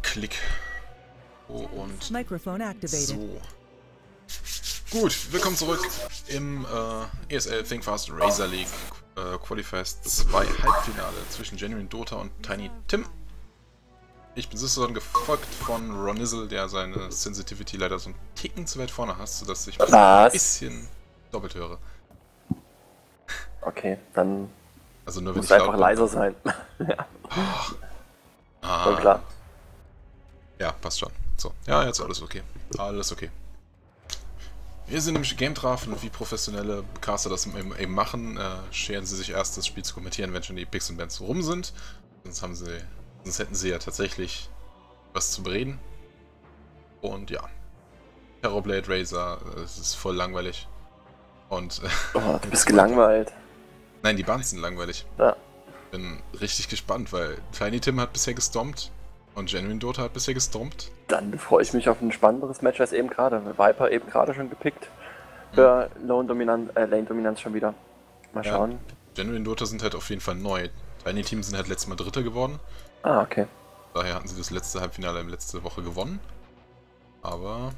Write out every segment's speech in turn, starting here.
Klick. Oh, und Microphone activated. so. Gut, willkommen zurück im ESL Think Fast Razor League Qualifiers 2 Halbfinale zwischen Genuine Dota und Tiny Tim. Ich bin sozusagen gefolgt von Ronizzle, der seine Sensitivity leider so einen Ticken zu weit vorne hat, sodass ich mich ein bisschen doppelt höre. Okay, dann also nur wenn muss ich einfach laut leiser sein. Ja. Voll klar. Ja, passt schon. So, ja, jetzt alles okay. Alles okay. Wir sind im Game Draft und wie professionelle Caster das eben machen, scheren sie sich erst das Spiel zu kommentieren, wenn schon die Picks und Bands rum sind. Sonst hätten sie ja tatsächlich was zu bereden. Und ja. Terrorblade Razor, es ist voll langweilig. Und Oh, du bist gelangweilt. Nein, die Bands sind langweilig. Ja. Bin richtig gespannt, weil Tiny Tim hat bisher gestompt und Genuine Dota hat bisher gestompt. Dann freue ich mich auf ein spannenderes Match als eben gerade. Viper eben gerade schon gepickt. Für Lane-Dominanz schon wieder. Mal schauen. Ja, Genuine Dota sind halt auf jeden Fall neu. Tiny Team sind halt letztes Mal Dritter geworden. Ah, okay. Daher hatten sie das letzte Halbfinale letzte Woche gewonnen. Aber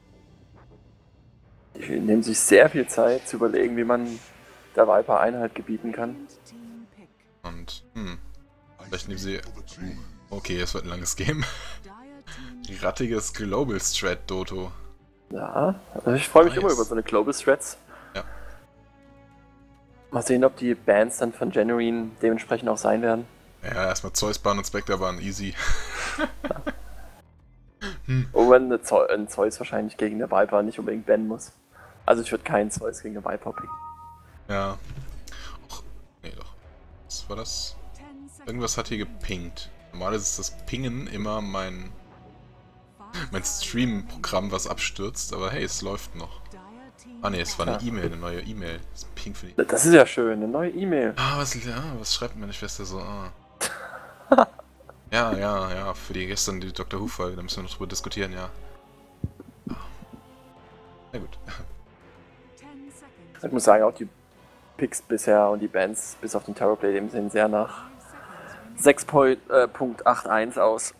Die nehmen sich sehr viel Zeit zu überlegen, wie man der Viper Einhalt gebieten kann. und vielleicht nehmen sie. Okay, es wird ein langes Game. Rattiges Global Strat Doto. Ja, also ich freue mich Nice. immer über so eine Global Strats. Ja. Mal sehen, ob die Bands dann von Genuine dementsprechend auch sein werden. Ja, erstmal Zeus-Bahn und Spectre-Bahn, easy. Und wenn ein Zeus wahrscheinlich gegen der Viper nicht unbedingt bannen muss. Also ich würde keinen Zeus gegen eine Viper picken. Ja. Och, nee, doch. Was war das? Irgendwas hat hier gepinkt. Normalerweise ist das Pingen immer mein Stream-Programm, was abstürzt, aber hey, es läuft noch. Ah ne, es war eine E-Mail, eine neue E-Mail. Das Ping für die. Das ist ja schön, eine neue E-Mail. Was schreibt meine Schwester so? Ja, für die gestern die Dr. Who-Folge, da müssen wir noch drüber diskutieren, ja. Na gut. Ich muss sagen, auch die Picks bisher und die Bands bis auf den Terrorblade eben sehen sehr nach 6.81 aus.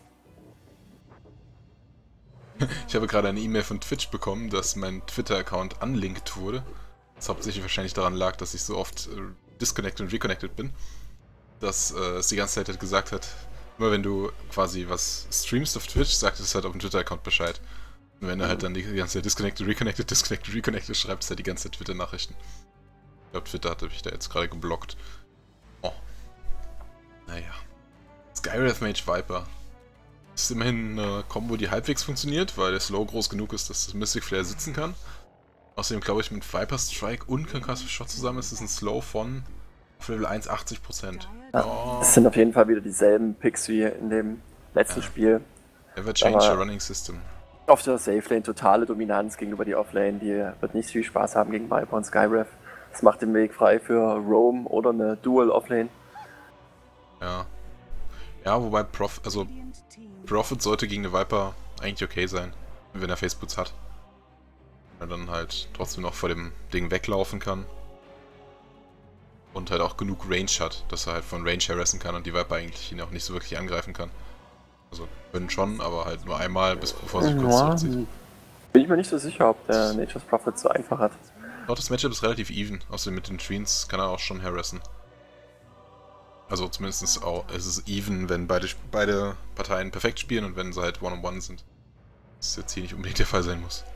Ich habe gerade eine E-Mail von Twitch bekommen, dass mein Twitter-Account unlinked wurde. Was hauptsächlich wahrscheinlich daran lag, dass ich so oft disconnected und reconnected bin. Dass es die ganze Zeit halt gesagt hat, immer wenn du quasi was streamst auf Twitch, sagt es halt auf dem Twitter-Account Bescheid. Und wenn du halt dann die ganze Zeit disconnected, reconnected, schreibt es halt die ganze Zeit Twitter-Nachrichten. Ich glaube, Twitter hatte mich da jetzt gerade geblockt. Oh. Naja. Skywrath Mage Viper. Das ist immerhin eine Combo, die halbwegs funktioniert, weil der Slow groß genug ist, dass das Mystic Flare sitzen kann. Außerdem glaube ich, mit Viper Strike und Concussive Shot zusammen ist es ein Slow von auf Level 1 80%. Ja, Oh. es sind auf jeden Fall wieder dieselben Picks wie in dem letzten Spiel. Never change your running system. Auf der Safe Lane totale Dominanz gegenüber die Offlane, die wird nicht viel Spaß haben gegen Viper und Skywrath. Das macht den Weg frei für Roam oder eine Dual Offlane. Ja. Ja, wobei Prophet sollte gegen eine Viper eigentlich okay sein, wenn er Facepoots hat. Wenn er dann halt trotzdem noch vor dem Ding weglaufen kann. Und halt auch genug Range hat, dass er halt von Range harassen kann und die Viper eigentlich ihn auch nicht so wirklich angreifen kann. Also können schon, aber halt nur einmal, bevor sie kurz zurückzieht. Bin ich mir nicht so sicher, ob der Nature's Prophet so einfach hat. Doch, das Matchup ist relativ even. Außerdem mit den Trees kann er auch schon harassen. Also zumindest auch, es ist even, wenn beide Parteien perfekt spielen und wenn sie halt One-on-One sind. Was jetzt hier nicht unbedingt der Fall sein muss.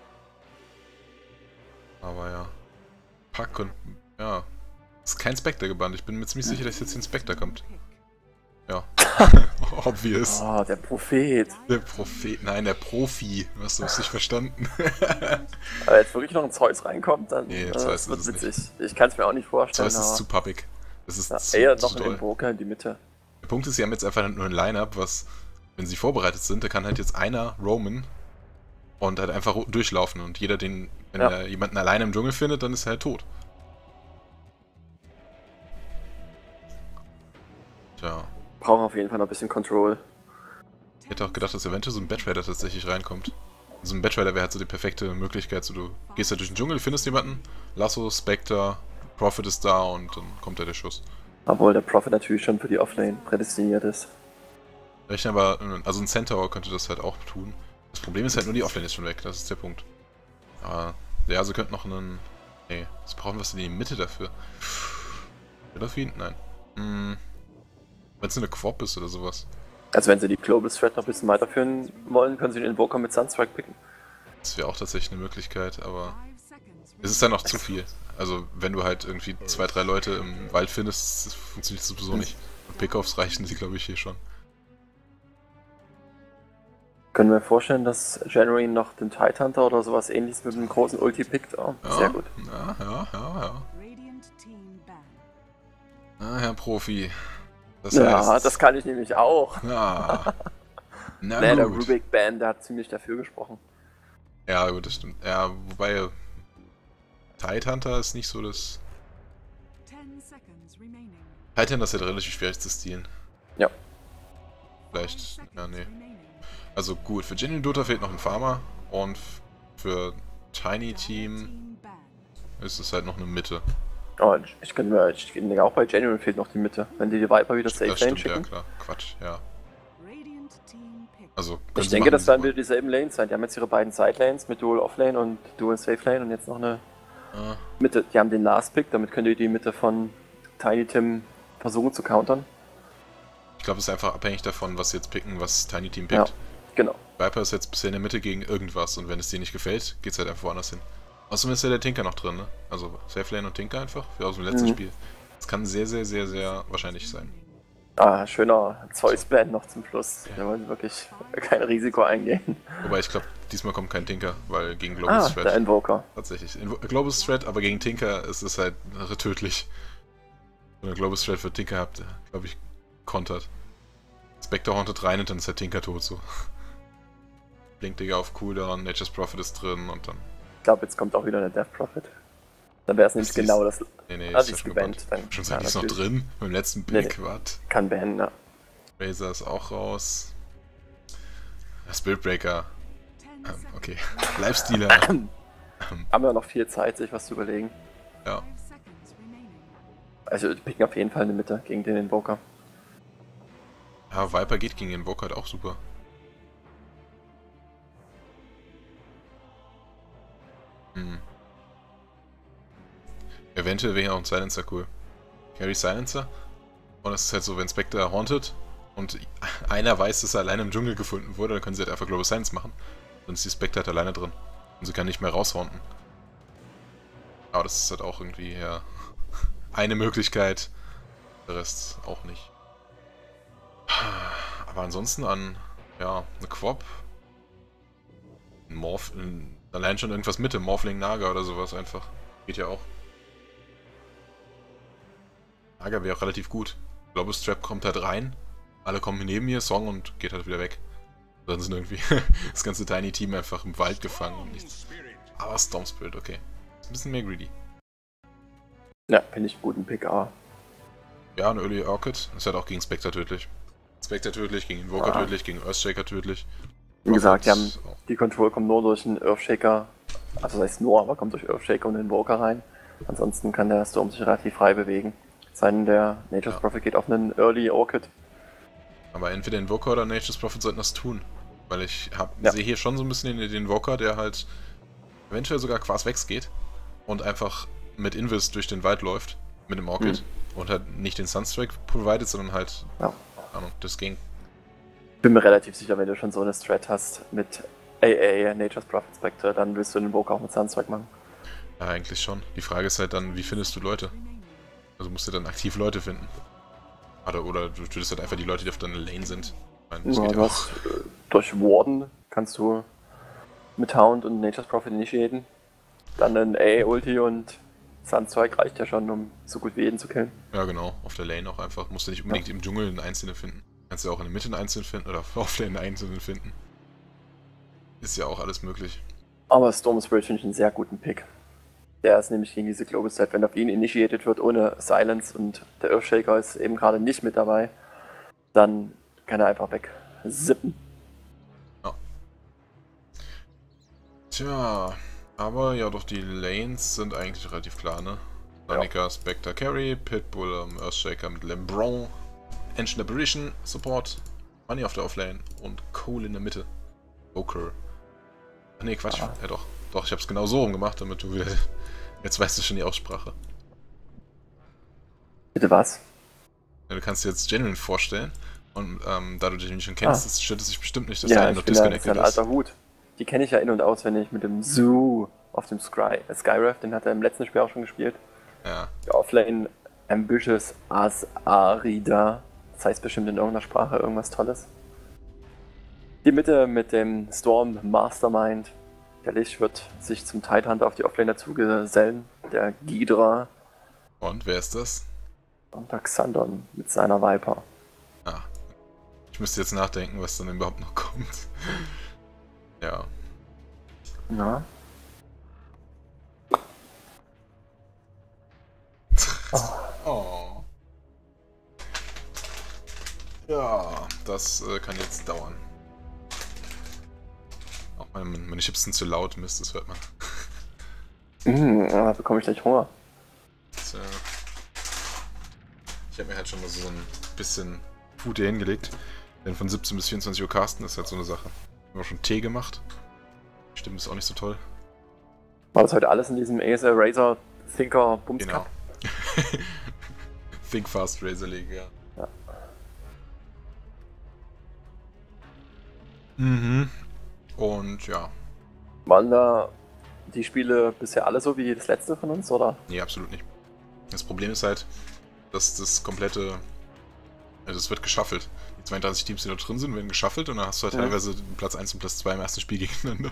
Aber ja. Pack und ja. Ist kein Spectre gebannt. Ich bin mir ziemlich sicher, dass jetzt hier ein Spectre kommt. Ja. Obvious. Oh, der Prophet. Der Prophet. Nein, der Profi. Du hast nicht verstanden. Aber jetzt wirklich noch ein Zeus reinkommt, dann Nee, das wird witzig. Ich kann es mir auch nicht vorstellen. Zeus ist zu puppig. Das ist ja, zu eher noch doll. in den Broker in die Mitte. Der Punkt ist, sie haben jetzt einfach nur ein Line-Up, was, wenn sie vorbereitet sind, da kann halt jetzt einer roamen und halt einfach durchlaufen und jeder, wenn er jemanden alleine im Dschungel findet, dann ist er halt tot. Tja. Brauchen auf jeden Fall noch ein bisschen Control. Ich hätte auch gedacht, dass eventuell so ein Batrider tatsächlich reinkommt. So ein Batrider wäre halt so die perfekte Möglichkeit, so du gehst halt durch den Dschungel, findest jemanden, Lasso, Spectre, Prophet ist da und dann kommt da der Schuss. Obwohl der Prophet natürlich schon für die Offlane prädestiniert ist. Rechnen aber, also ein Centaur könnte das halt auch tun. Das Problem ist halt nur, die Offlane ist schon weg, das ist der Punkt. Aber, ja, sie könnten noch einen... Nee, was brauchen wir in die Mitte dafür? Delphine? Nein. Wenn es eine Quop ist oder sowas. Also wenn sie die Global Threat noch ein bisschen weiterführen wollen, können sie den Invoker mit Sunstrike picken. Das wäre auch tatsächlich eine Möglichkeit, aber es ist dann noch zu viel. Also wenn du halt irgendwie 2, 3 Leute im Wald findest, das funktioniert sowieso nicht. Und Pickoffs reichen sie, glaube ich, hier schon. Können wir vorstellen, dass January noch den Tidehunter oder sowas ähnliches mit einem großen Ulti pickt? Oh, Ja, sehr gut. Ja. Na, Herr Profi. Das Ja, heißt, das kann ich nämlich auch. Ja. Na Nee, der gut. Rubik Band, der hat ziemlich dafür gesprochen. Ja, gut, das stimmt. Ja, wobei Tidehunter ist nicht so das... Tidehunter ist halt relativ schwierig zu stealen. Ja. Vielleicht, ja, nee. Also gut, für Genuine Dota fehlt noch ein Farmer und für Tiny Team ist es halt noch eine Mitte. Oh, ich denke auch bei Genuine fehlt noch die Mitte. Wenn die Viper wieder Safe Das Lane stimmt, ja schicken. klar. Quatsch, ja. Also, können Ich sie denke, machen, das werden super. wieder dieselben Lanes sein. Die haben jetzt ihre beiden Side Lanes mit Dual Offlane und Dual Safe Lane und jetzt noch eine Ah, Mitte. Die haben den Last Pick, damit könnt ihr die Mitte von Tiny Tim versuchen zu countern. ich glaube, es ist einfach abhängig davon, was sie jetzt picken, was Tiny Team Ja, pickt. genau. Viper ist jetzt bisher in der Mitte gegen irgendwas und wenn es dir nicht gefällt, geht's halt einfach woanders hin. Außerdem ist ja der Tinker noch drin, ne? Also Safe Lane und Tinker einfach, wie aus dem letzten Spiel. Das kann sehr, sehr, sehr, sehr wahrscheinlich sein. Ah, schöner Zeus-Band noch zum Schluss. Da wollen sie wirklich kein Risiko eingehen. Wobei ich glaube, diesmal kommt kein Tinker, weil gegen Global Der Threat. Invoker. Tatsächlich. Global Threat, aber gegen Tinker ist es halt tödlich. Wenn ihr Global Threat für Tinker habt, glaube ich, kontert. Spectre hauntet rein und dann ist der Tinker tot so. Blinkdigger auf Cooldown, Nature's Prophet ist drin und dann. Ich glaube, jetzt kommt auch wieder eine Death Prophet. Dann wäre es nämlich Ist dies- genau das. Nee, Ah, ist die ja ist schon gebannt. gebannt. Dann, Schon ja, sagen, die ist noch natürlich. drin. Beim letzten Nee, Pick, was? Kann bannen, ja. Razor ist auch raus. Spiritbreaker. Okay. Lifestealer. Haben wir noch viel Zeit, sich was zu überlegen. Ja. Also, die picken auf jeden Fall eine Mitte gegen den Invoker. Ja, Viper geht gegen den Invoker halt auch super. Eventuell wäre ja auch ein Silencer cool. Carry Silencer. Und es ist halt so, wenn Spectre hauntet und einer weiß, dass er alleine im Dschungel gefunden wurde, dann können sie halt einfach Global Silence machen. Dann ist die Spectre halt alleine drin. Und sie kann nicht mehr raushaunten. Aber das ist halt auch irgendwie, ja, eine Möglichkeit. Der Rest auch nicht. Aber ansonsten an, ja, eine Quop. Allein schon irgendwas Mitte, Morphling Naga oder sowas einfach. Geht ja auch. Naga wäre auch relativ gut. Globus Trap kommt halt rein, alle kommen neben mir, Song und geht halt wieder weg. Dann sind irgendwie das ganze Tiny Team einfach im Wald gefangen und nichts. Aber Storm Spirit, okay. Ist ein bisschen mehr greedy. Ja, finde ich einen guten Pick, aber. Ja, eine Early Orchid ist halt auch gegen Spectre tödlich. Spectre tödlich, gegen Invoker Ah. tödlich, gegen Earthshaker tödlich. Wie gesagt, die, Orchid haben, auch. die Control kommt nur durch einen Earthshaker. Also das heißt nur, aber kommt durch Earthshaker und den Invoker rein. Ansonsten kann der Storm sich relativ frei bewegen. Sein der Nature's Ja. Prophet geht auf einen Early Orchid. Aber entweder Invoker oder Nature's Prophet sollten das tun. Weil ich Ja. sehe hier schon so ein bisschen den Invoker, der halt eventuell sogar Quas Vex geht und einfach mit Invis durch den Wald läuft, mit dem Orchid. Und halt nicht den Sunstrike provided, sondern halt, Ja. keine Ahnung, das ging. Bin mir relativ sicher, wenn du schon so eine Strat hast mit AA, Nature's Prophet Spectre, dann willst du den Invoker auch mit Sunstrike machen. Ja, eigentlich schon. Die Frage ist halt dann, wie findest du Leute? Also musst du dann aktiv Leute finden. Oder du tötest halt einfach die Leute, die auf deiner Lane sind. Ich meine, das Ja, geht du ja auch. hast, durch Warden kannst du mit Hound und Nature's Prophet initiaten. Dann ein AA-Ulti und Sunstrike reicht ja schon, um so gut wie jeden zu killen. Ja, genau. Auf der Lane auch einfach. Musst du nicht unbedingt im Dschungel einen Einzelnen finden. Kannst du auch in der Mitte einen Einzelnen finden oder auf der Lane einen Einzelnen finden. Ist ja auch alles möglich. Aber Storm Spirit finde ich einen sehr guten Pick. Der ist nämlich gegen diese Global Set, wenn auf ihn initiated wird ohne Silence und der Earthshaker ist eben gerade nicht mit dabei, dann kann er einfach weg zippen. Tja, aber ja doch, die Lanes sind eigentlich relativ klar, ne? Danica, Spectre Carry, Pitbull, Earthshaker mit Lembron, Ancient Apparition, Support Money auf der Offlane und Cole in der Mitte. Joker. Ach nee, Quatsch. Ja, doch. Doch, ich hab's genau so rumgemacht, damit du wieder... Jetzt weißt du schon die Aussprache. Bitte was? Ja, du kannst dir jetzt Genuine vorstellen. Und da du den schon kennst, das stört es sich bestimmt nicht, dass ja, der noch disconnected ist. Alter Hut. Die kenne ich ja in- und auswendig mit dem Zoo auf dem Skyraft. Den hat er im letzten Spiel auch schon gespielt. Ja. Die Offlane Ambitious As Arida. Das heißt bestimmt in irgendeiner Sprache irgendwas Tolles. Die Mitte mit dem Storm Mastermind. Der Lich wird sich zum Tidehunter auf die Offlane dazugesellen. Der Ghidra. Und wer ist das? Und der Xandon mit seiner Viper. Ah. Ich müsste jetzt nachdenken, was dann überhaupt noch kommt. Ja. Ja. Oh. Ja, das kann jetzt dauern. Auch meine Chips sind zu laut, Mist, das hört man. Da bekomme ich gleich Hunger. Tja. Ich habe mir halt schon mal so ein bisschen Food hier hingelegt. Denn von 17 bis 24 Uhr casten ist halt so eine Sache. Ich habe auch schon Tee gemacht. Stimmt, ist auch nicht so toll. War das heute alles in diesem Acer Razer Thinker Bums Genau. Cup? Think Fast Razor League, ja. Mhm. Und ja. Waren da die Spiele bisher alle so wie das letzte von uns, oder? Nee, absolut nicht. Das Problem ist halt, dass das komplette... Also es wird geschaffelt. Die 32 Teams, die da drin sind, werden geschaffelt und dann hast du halt teilweise Platz 1 und Platz 2 im ersten Spiel gegeneinander.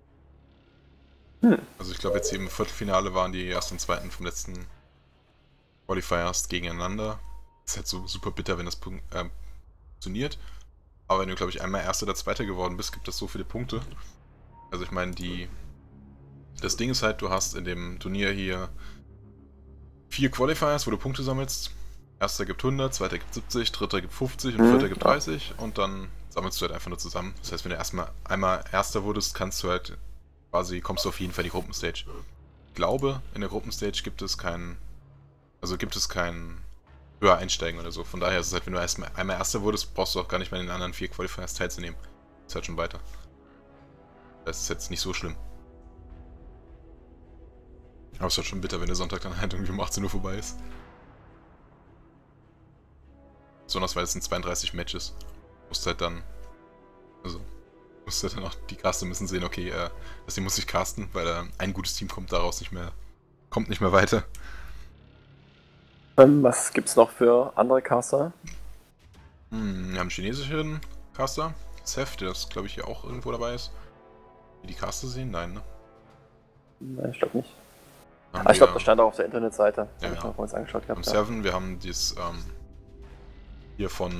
Also ich glaube jetzt hier im Viertelfinale waren die ersten und zweiten vom letzten Qualifiers gegeneinander. Ist halt so super bitter, wenn das funktioniert. Aber wenn du, glaube ich, einmal Erster oder Zweiter geworden bist, gibt das so viele Punkte. Also ich meine, das Ding ist halt, du hast in dem Turnier hier 4 Qualifiers, wo du Punkte sammelst. Erster gibt 100, Zweiter gibt 70, Dritter gibt 50 und Vierter gibt 30 und dann sammelst du halt einfach nur zusammen. Das heißt, wenn du einmal Erster wurdest, kommst du auf jeden Fall in die Gruppenstage. Ich glaube, in der Gruppenstage gibt es kein höher einsteigen oder so. Von daher ist es halt, wenn du einmal Erster wurdest, brauchst du auch gar nicht mehr in den anderen 4 Qualifiers teilzunehmen. Ist halt schon weiter. Das ist jetzt nicht so schlimm. Aber es ist halt schon bitter, wenn der Sonntag dann halt irgendwie um 18 Uhr vorbei ist. Besonders weil es sind 32 Matches. Musst halt dann auch, die Caster müssen sehen, okay, das hier muss ich casten, weil ein gutes Team kommt nicht mehr weiter. Was gibt's noch für andere Caster? Wir haben einen chinesischen Caster, Seth, der das glaube ich hier auch irgendwo dabei ist. Die Caster sehen? Nein, ne? Nein, ich glaube nicht. Ich glaube, das stand auch auf der Internetseite. Ja, hab ich noch mal angeschaut gehabt. Am Seven, wir haben dieses hier von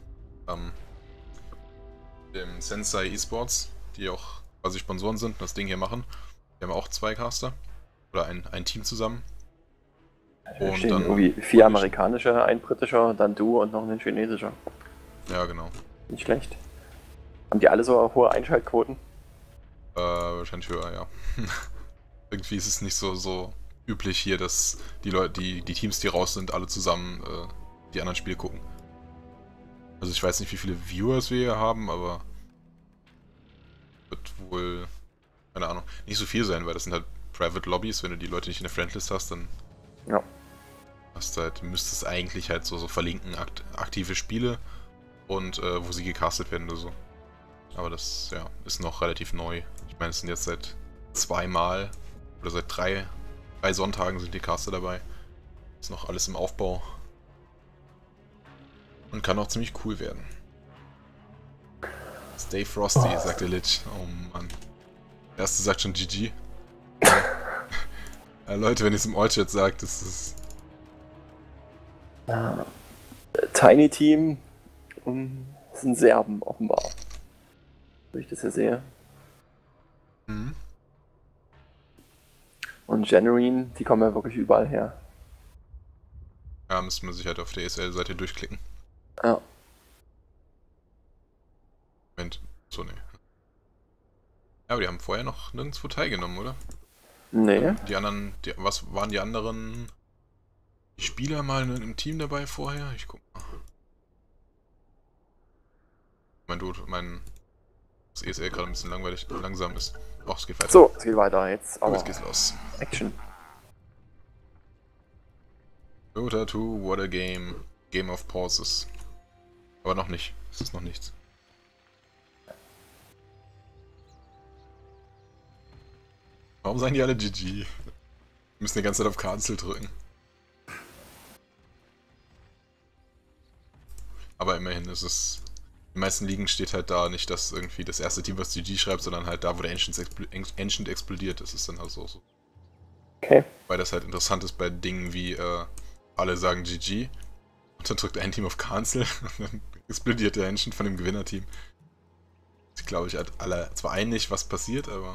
dem Sensei Esports, die auch quasi Sponsoren sind und das Ding hier machen. Wir haben auch 2 Caster. Oder ein Team zusammen. Und dann irgendwie 4 amerikanische, ein britischer, dann du und noch ein chinesischer. Ja, genau. Nicht schlecht. Haben die alle so hohe Einschaltquoten? Wahrscheinlich höher, ja. Irgendwie ist es nicht so üblich hier, dass die Teams, die raus sind, alle zusammen die anderen Spiele gucken. Also ich weiß nicht, wie viele Viewers wir hier haben, aber wird wohl, keine Ahnung, nicht so viel sein, weil das sind halt Private Lobbys. Wenn du die Leute nicht in der Friendlist hast, dann müsstest eigentlich halt so verlinken, aktive Spiele und wo sie gecastet werden oder so. Aber das, ja, ist noch relativ neu. Ich meine, es sind jetzt seit 2 Mal oder seit 3 Sonntagen sind die Caster dabei. Ist noch alles im Aufbau. Und kann auch ziemlich cool werden. Stay Frosty, sagt der Lich. Oh Mann. Der erste sagt schon GG. Ja, Leute, wenn ihr es im All-Chat sagt, das ist... Tiny Team sind Serben, offenbar. So ich das hier sehe. Und Genuine, die kommen ja wirklich überall her. Ja, müsste man sich halt auf der ESL-Seite durchklicken. Ja. Moment, so ne. Ja, aber die haben vorher noch nirgendwo teilgenommen, oder? Nee. Die anderen, was waren die anderen Spieler mal im Team dabei vorher? Ich guck mal. Das ESL gerade ein bisschen langsam ist. Och, es geht weiter. So, es geht weiter jetzt. Oh, Aber jetzt geht's los. Action. Dota 2, what a game. Game of Pauses. Aber noch nicht. Es ist noch nichts. Warum sagen die alle GG? Wir müssen die ganze Zeit auf Cancel drücken. Aber immerhin ist es... In den meisten Ligen steht halt da nicht, dass irgendwie das erste Team, was GG schreibt, sondern halt da, wo der Ancient explodiert. Das ist dann halt so. Okay. Weil das halt interessant ist bei Dingen wie, alle sagen GG und dann drückt ein Team auf Cancel und dann explodiert der Ancient von dem Gewinnerteam. Ich glaube, ich halt alle zwar einig, was passiert, aber...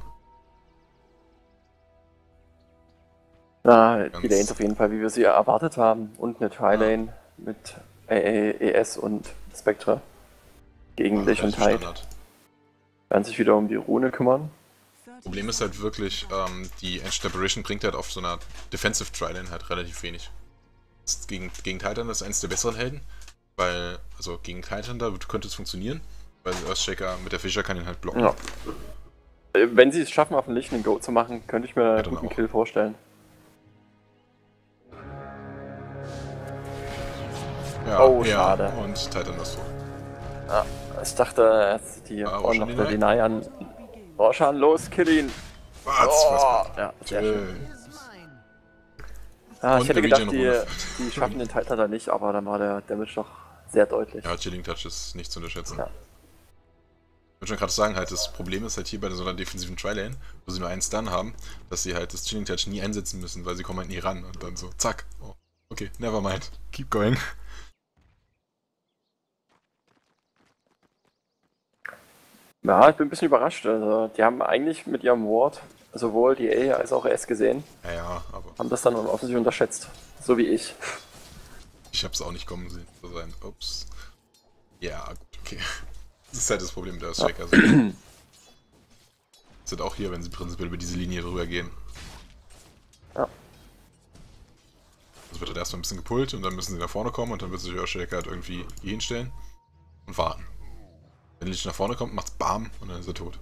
Na, die Lanes auf jeden Fall, wie wir sie erwartet haben. Und eine Tri-Lane mit ES und Spectre gegen Lich und Tide. Werden sich wieder um die Rune kümmern. Problem ist halt wirklich, die Ancient Apparition bringt halt auf so einer Defensive Tri-Lane halt relativ wenig. Gegen Titan ist eines der besseren Helden, weil, also gegen Titan da könnte es funktionieren, weil Earthshaker mit der Fischer kann ihn halt blocken. Ja. Wenn sie es schaffen, auf den Lich einen Go zu machen, könnte ich mir einen guten Kill vorstellen. Ja, oh, schade. Und Titan ist tot. Ja, ich dachte, die bauen noch der Deny an. Roshan, los, kill ihn! Was? Ja, sehr schön. Ah, ich hätte gedacht, die schaffen den Titan da nicht, aber dann war der Damage doch sehr deutlich. Ja, Chilling Touch ist nicht zu unterschätzen. Ja. Ich würde schon gerade sagen, halt das Problem ist halt hier bei so einer defensiven Tri-Lane, wo sie nur einen Stun haben, dass sie halt das Chilling Touch nie einsetzen müssen, weil sie kommen halt nie ran und dann so, zack. Oh, okay, never mind. Keep going. Ja, ich bin ein bisschen überrascht. Also, die haben eigentlich mit ihrem Ward sowohl die A als auch S gesehen. Ja, aber... Haben das dann offensichtlich unterschätzt. So wie ich. Ich hab's auch nicht kommen sehen. So sein. Ups. Ja, gut, okay. Das ist halt das Problem mit der Earthshaker. Also, das ist halt auch hier, wenn sie prinzipiell über diese Linie drüber gehen. Ja. Also wird halt erstmal ein bisschen gepullt und dann müssen sie nach vorne kommen und dann wird sich der Earthshaker halt irgendwie hier hinstellen und warten. Wenn Lich nach vorne kommt, macht's BAM und dann ist er tot.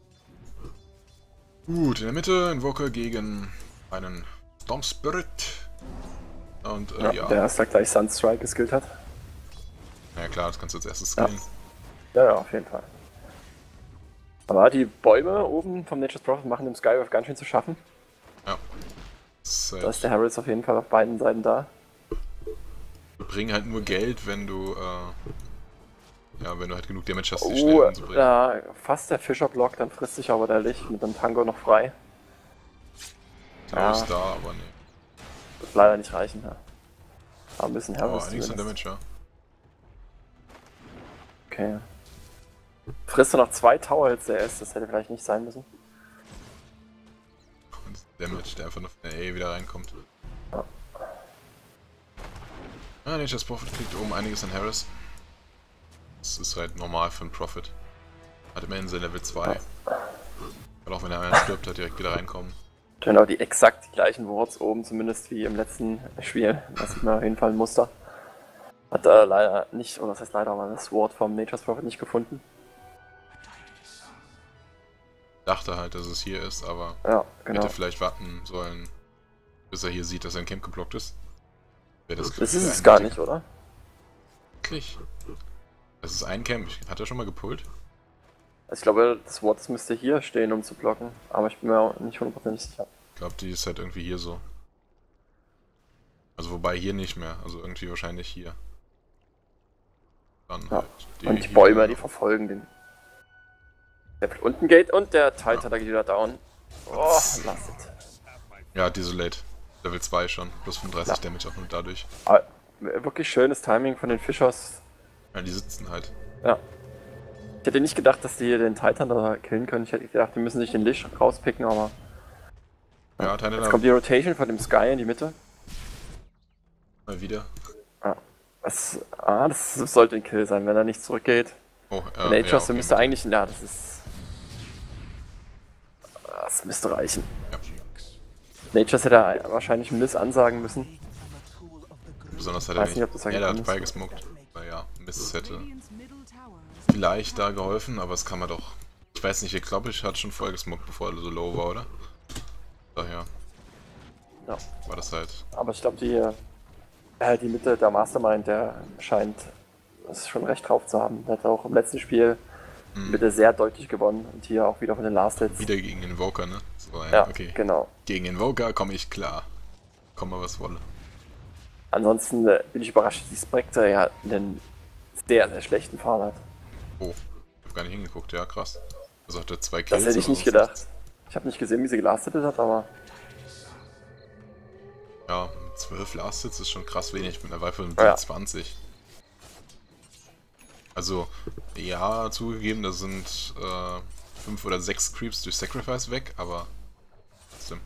Gut, in der Mitte Invoker gegen einen Storm Spirit. Und ja. Der erst gleich Sunstrike geskillt hat. Ja klar, das kannst du als erstes skillen. Ja, auf jeden Fall. Aber die Bäume oben vom Nature's Prophet machen dem Skywrath ganz schön zu schaffen. Ja. Da ist der Harris auf jeden Fall auf beiden Seiten da. Die bringen halt nur Geld, wenn du ja, wenn du halt genug Damage hast, die schnell umzubringen. Ja, fast der Fischer-Block, dann frisst sich aber der Lich mit dem Tango noch frei. Tower ist da, aber nee. Wird leider nicht reichen, ja. Aber ein bisschen Harris. Oh, einiges an Damage, ja. Okay. Frisst du noch 2 Tower Hits der S, das hätte vielleicht nicht sein müssen. Und Damage, der einfach nur von der A wieder reinkommt. Ja. Ah, Nature's Prophet kriegt oben einiges an Harris. Das ist halt normal für einen Prophet. Hat immerhin sein Level 2. Ja. Weil auch wenn er stirbt, hat direkt wieder reinkommen. Genau, die exakt die gleichen Wards oben, zumindest wie im letzten Spiel. Das sieht man auf jeden Fall ein Muster. Hat er leider nicht, oder das heißt leider, aber das Ward vom Nature's Prophet nicht gefunden. Dachte halt, dass es hier ist, aber ja, genau. hätte vielleicht warten sollen, bis er hier sieht, dass sein Camp geblockt ist. Das ist es gar nicht, oder? Wirklich? Das ist ein Camp. Hat er schon mal gepullt? Also ich glaube, das Ward müsste hier stehen, um zu blocken. Aber ich bin mir auch nicht 100% sicher. Ich glaube, die ist halt irgendwie hier so. Also wobei hier nicht mehr. Also irgendwie wahrscheinlich hier. Dann halt und die Bäume, die verfolgen den. Der wird unten geht und der Titan geht wieder down. Oh, lasst es. Ja, Desolate. Level 2 schon. Plus 35 Damage auch nur dadurch. Aber wirklich schönes Timing von den Fischers. Ja, die sitzen halt. Ja. Ich hätte nicht gedacht, dass die hier den Titan da killen können. Ich hätte gedacht, die müssen sich den Lich rauspicken, aber... Ja, jetzt kommt die Rotation von dem Sky in die Mitte. Mal wieder. Ja. Das sollte ein Kill sein, wenn er nicht zurückgeht. Oh, Nature's müsste eigentlich... Ja, das ist... Das müsste reichen. Ja. Nature's hätte er wahrscheinlich Miss ansagen müssen. Besonders hat er nicht. Ob das Er hat beigesmoked. Naja, Miss hätte. vielleicht da geholfen, aber es kann man doch. Ich weiß nicht, ich glaube, ich hatte schon vorher gesmoked, bevor er so low war, oder? Daher Ja. war das halt. Aber ich glaube, die Mitte, der Mastermind, der scheint es schon recht drauf zu haben. Der hat auch im letzten Spiel Mitte sehr deutlich gewonnen und hier auch wieder von den Last Hits. Wieder gegen Invoker, ne? So, Ja, okay. genau. Gegen Invoker komme ich klar. Komm mal, was wolle. Ansonsten bin ich überrascht, dass die Spectre ja einen sehr, sehr schlechten Fall hat. Oh, ich hab gar nicht hingeguckt, ja krass. Also hat er 2 Kills. Das hätte ich oder nicht was? gedacht. Ich habe nicht gesehen, wie sie gelastet hat, aber Ja, 12 Last Hits ist schon krass wenig mit einer Viper mit Ja. 20. Also, ja, zugegeben, da sind 5 oder 6 Creeps durch Sacrifice weg, aber trotzdem.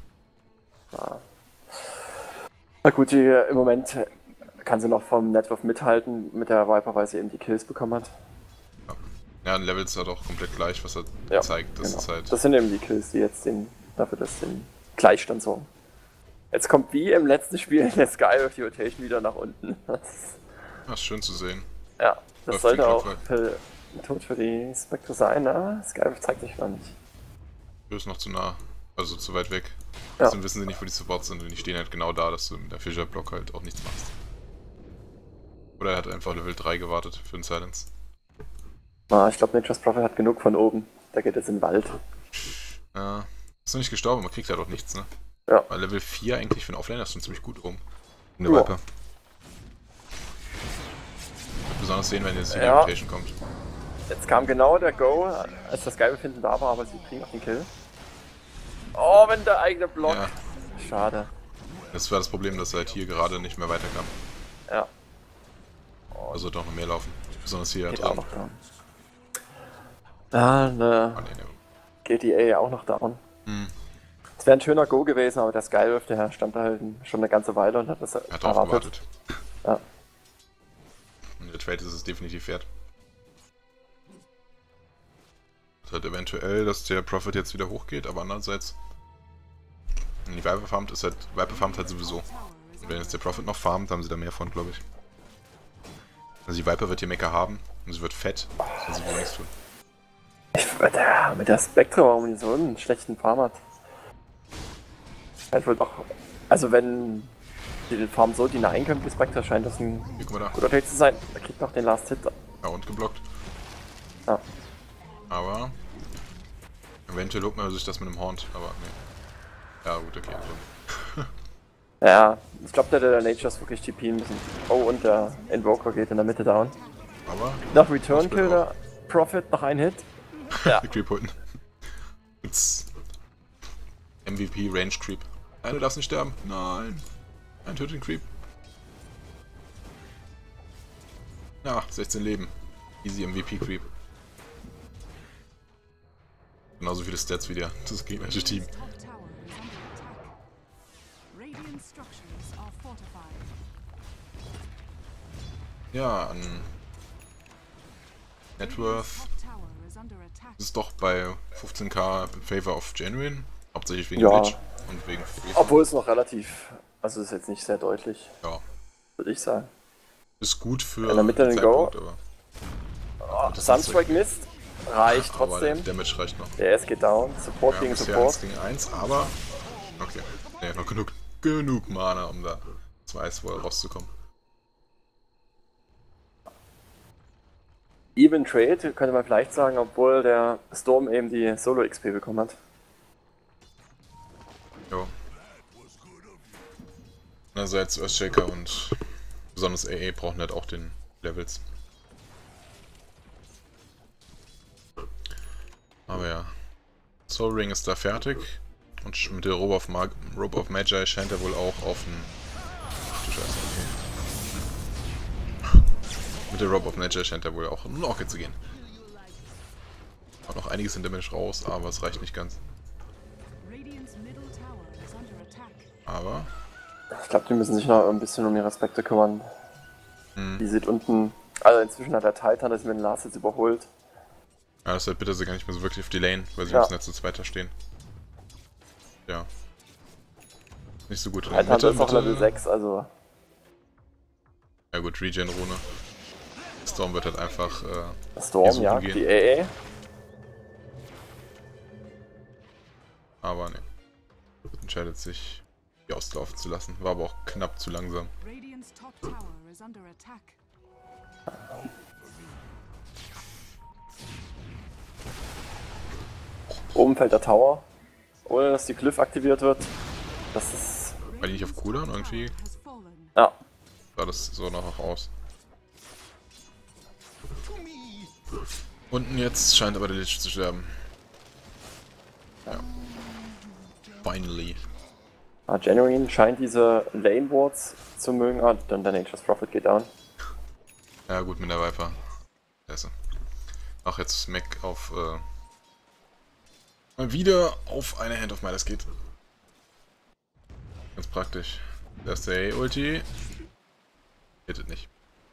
na gut, im Moment kann sie noch vom Networth mithalten mit der Viper, weil sie eben die Kills bekommen hat. Ja, ein Level ist halt auch komplett gleich, was er zeigt. Das ist halt. Das sind eben die Kills, die jetzt dafür den Gleichstand sorgen. Jetzt kommt wie im letzten Spiel der Sky auf die Rotation wieder nach unten. Ja, ist schön zu sehen. Ja, das Läuft sollte viel auch Clockwork. ein Tod für die Spectre sein, ne? Sky zeigt sich gar nicht. Du bist noch zu nah, also zu weit weg. Ja. Deswegen wissen sie nicht, wo die Supports sind und die stehen halt genau da, dass du mit der Fischer-Block halt auch nichts machst. Oder er hat einfach Level 3 gewartet für den Silence. Ich glaube, Nature's Prophet hat genug von oben. Der geht jetzt in den Wald. Ja, ist noch nicht gestorben, man kriegt halt auch nichts, ne? Ja. Weil Level 4 eigentlich für einen Offlaner ist schon ziemlich gut oben. In der Ja. Viper. Wird besonders sehen, wenn jetzt die Ja. Rotation kommt. Jetzt kam genau der Go, als das Sky-Befinden da war, aber sie kriegen noch den Kill. Oh, wenn der eigene Block. Ja. Schade. Das war das Problem, dass er halt hier gerade nicht mehr weiterkam. Ja, Also doch noch mehr laufen. Besonders hier geht auch drin. noch down. Ah, ne. Ah, nee, nee. GTA auch noch down. Hm. Es wäre ein schöner Go gewesen, aber der Skywolf, der stand da halt schon eine ganze Weile und hat das Er hat drauf gewartet. Ja. Und der Trade ist es definitiv wert. Das halt eventuell, dass der Profit jetzt wieder hochgeht, aber andererseits, wenn die Viper farmt, ist halt, Viper farmt halt sowieso. Und wenn jetzt der Profit noch farmt, haben sie da mehr von, glaube ich. Also die Viper wird hier Mecha haben und sie wird fett, das kann sie wohl nichts tun. Mit der Spectre, warum die so einen schlechten Farm hat. Halt wohl doch. Also wenn die den Farm so denyen können, die Spectre, scheint das ein Hier, guck mal da. guter Take zu sein. Er kriegt noch den Last Hit. Ja, und geblockt. Ja. Aber eventuell holt man sich das mit einem Haunt, aber nee. Ja gut, okay. Also. Ja, ich glaube, der Nature's wirklich TP müssen. Oh, und der Invoker geht in der Mitte down. Aber Noch Return Das Kill, wird der Profit, noch ein Hit. Ja. Creep holen. Jetzt MVP Range Creep. Nein, du darfst nicht sterben. Nein. Ein tötet den Creep. Ja, 16 Leben. Easy MVP Creep. Genauso viele Stats wie das gegnerische Team. Ja, an Networth ist doch bei 15k in favor of Genuine. Hauptsächlich wegen Ja. Glitch und wegen Freeze. Obwohl es noch relativ, also ist jetzt nicht sehr deutlich, Ja, würde ich sagen. ist gut für In der Mitte den Go. Zeitpunkt, Oh, das Sunstrike Mist, reicht aber trotzdem. der Damage reicht noch. Der S geht down, Support Ja, gegen bisher Support. 1 gegen 1, aber okay. Nee, noch genug Mana, um da 2 Swirl rauszukommen. Even Trade, könnte man vielleicht sagen, obwohl der Storm eben die Solo-XP bekommen hat. Jo. Einerseits Earthshaker und besonders AA brauchen halt auch den Levels. Aber ja. Soul Ring ist da fertig. Und mit der Robe of Magi scheint er wohl auch auf den... Ach du Scheiße, okay. Mit der Robe of Magi scheint er wohl auch in Orchid zu gehen. Hat noch einiges in Damage raus, aber es reicht nicht ganz. Aber... Ich glaube, die müssen sich noch ein bisschen um ihre Aspekte kümmern. Die sieht unten, also inzwischen hat der Titan das mit den Last jetzt überholt. Ja, das ist halt bitter, sie gar nicht mehr so wirklich auf die Lane, weil sie Ja. müssen jetzt zu zweiter stehen. Ja. Nicht so gut. Titan ist auch Level 6, also Ja gut, Regen-Rune. Storm wird halt einfach Storm, ja, gehen. die AA. Aber ne. Entscheidet sich, die auslaufen zu lassen. War aber auch knapp zu langsam. Oben fällt der Tower, ohne dass die Glyph aktiviert wird. Das ist... War die nicht auf Cooldown irgendwie? Ja. Sah das so noch aus. Unten jetzt scheint aber der Lich zu sterben. Ja. Finally. Genuine scheint diese Lane Wards zu mögen. Dann der Nature's Prophet geht down. Ja gut, mit der Viper. Scheiße. Ach, jetzt ist Mac auf, mal wieder auf eine Hand of Midas geht. Ganz praktisch. Da ist der Ulti. Hittet nicht.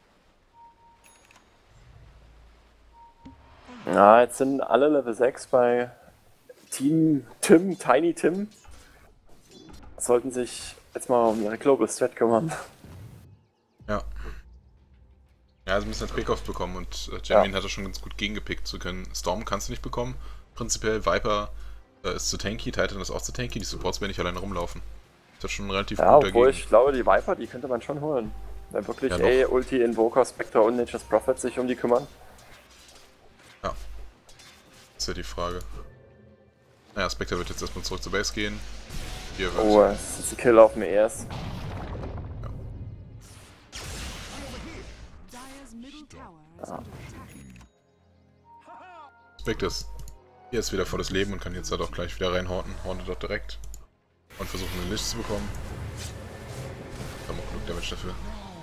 Ja, jetzt sind alle Level 6 bei Team Tim, Tiny Tim. Sollten sich jetzt mal um ihre Global Strat kümmern. Ja. Ja, sie müssen jetzt Pickoffs bekommen und Genuine hat da schon ganz gut gegengepickt zu können. Storm kannst du nicht bekommen. Prinzipiell Viper ist zu tanky, Titan ist auch zu tanky, die Supports werden nicht alleine rumlaufen. Das ist schon relativ gut dagegen. Obwohl ich glaube, die Viper, die könnte man schon holen. Wenn wirklich Ulti, Invoker, Spectre und Nature's Prophet sich um die kümmern. Ja. Das ist ja die Frage. Naja, Spectre wird jetzt erstmal zurück zur Base gehen. Hier wird... Oh, das ist ein Kill auf dem ES. Ja. Spectre ist hier ist wieder volles Leben und kann jetzt halt auch gleich wieder reinhorten. Hornet dort direkt. Und versuchen einen Lich zu bekommen. Wir haben auch genug Damage dafür.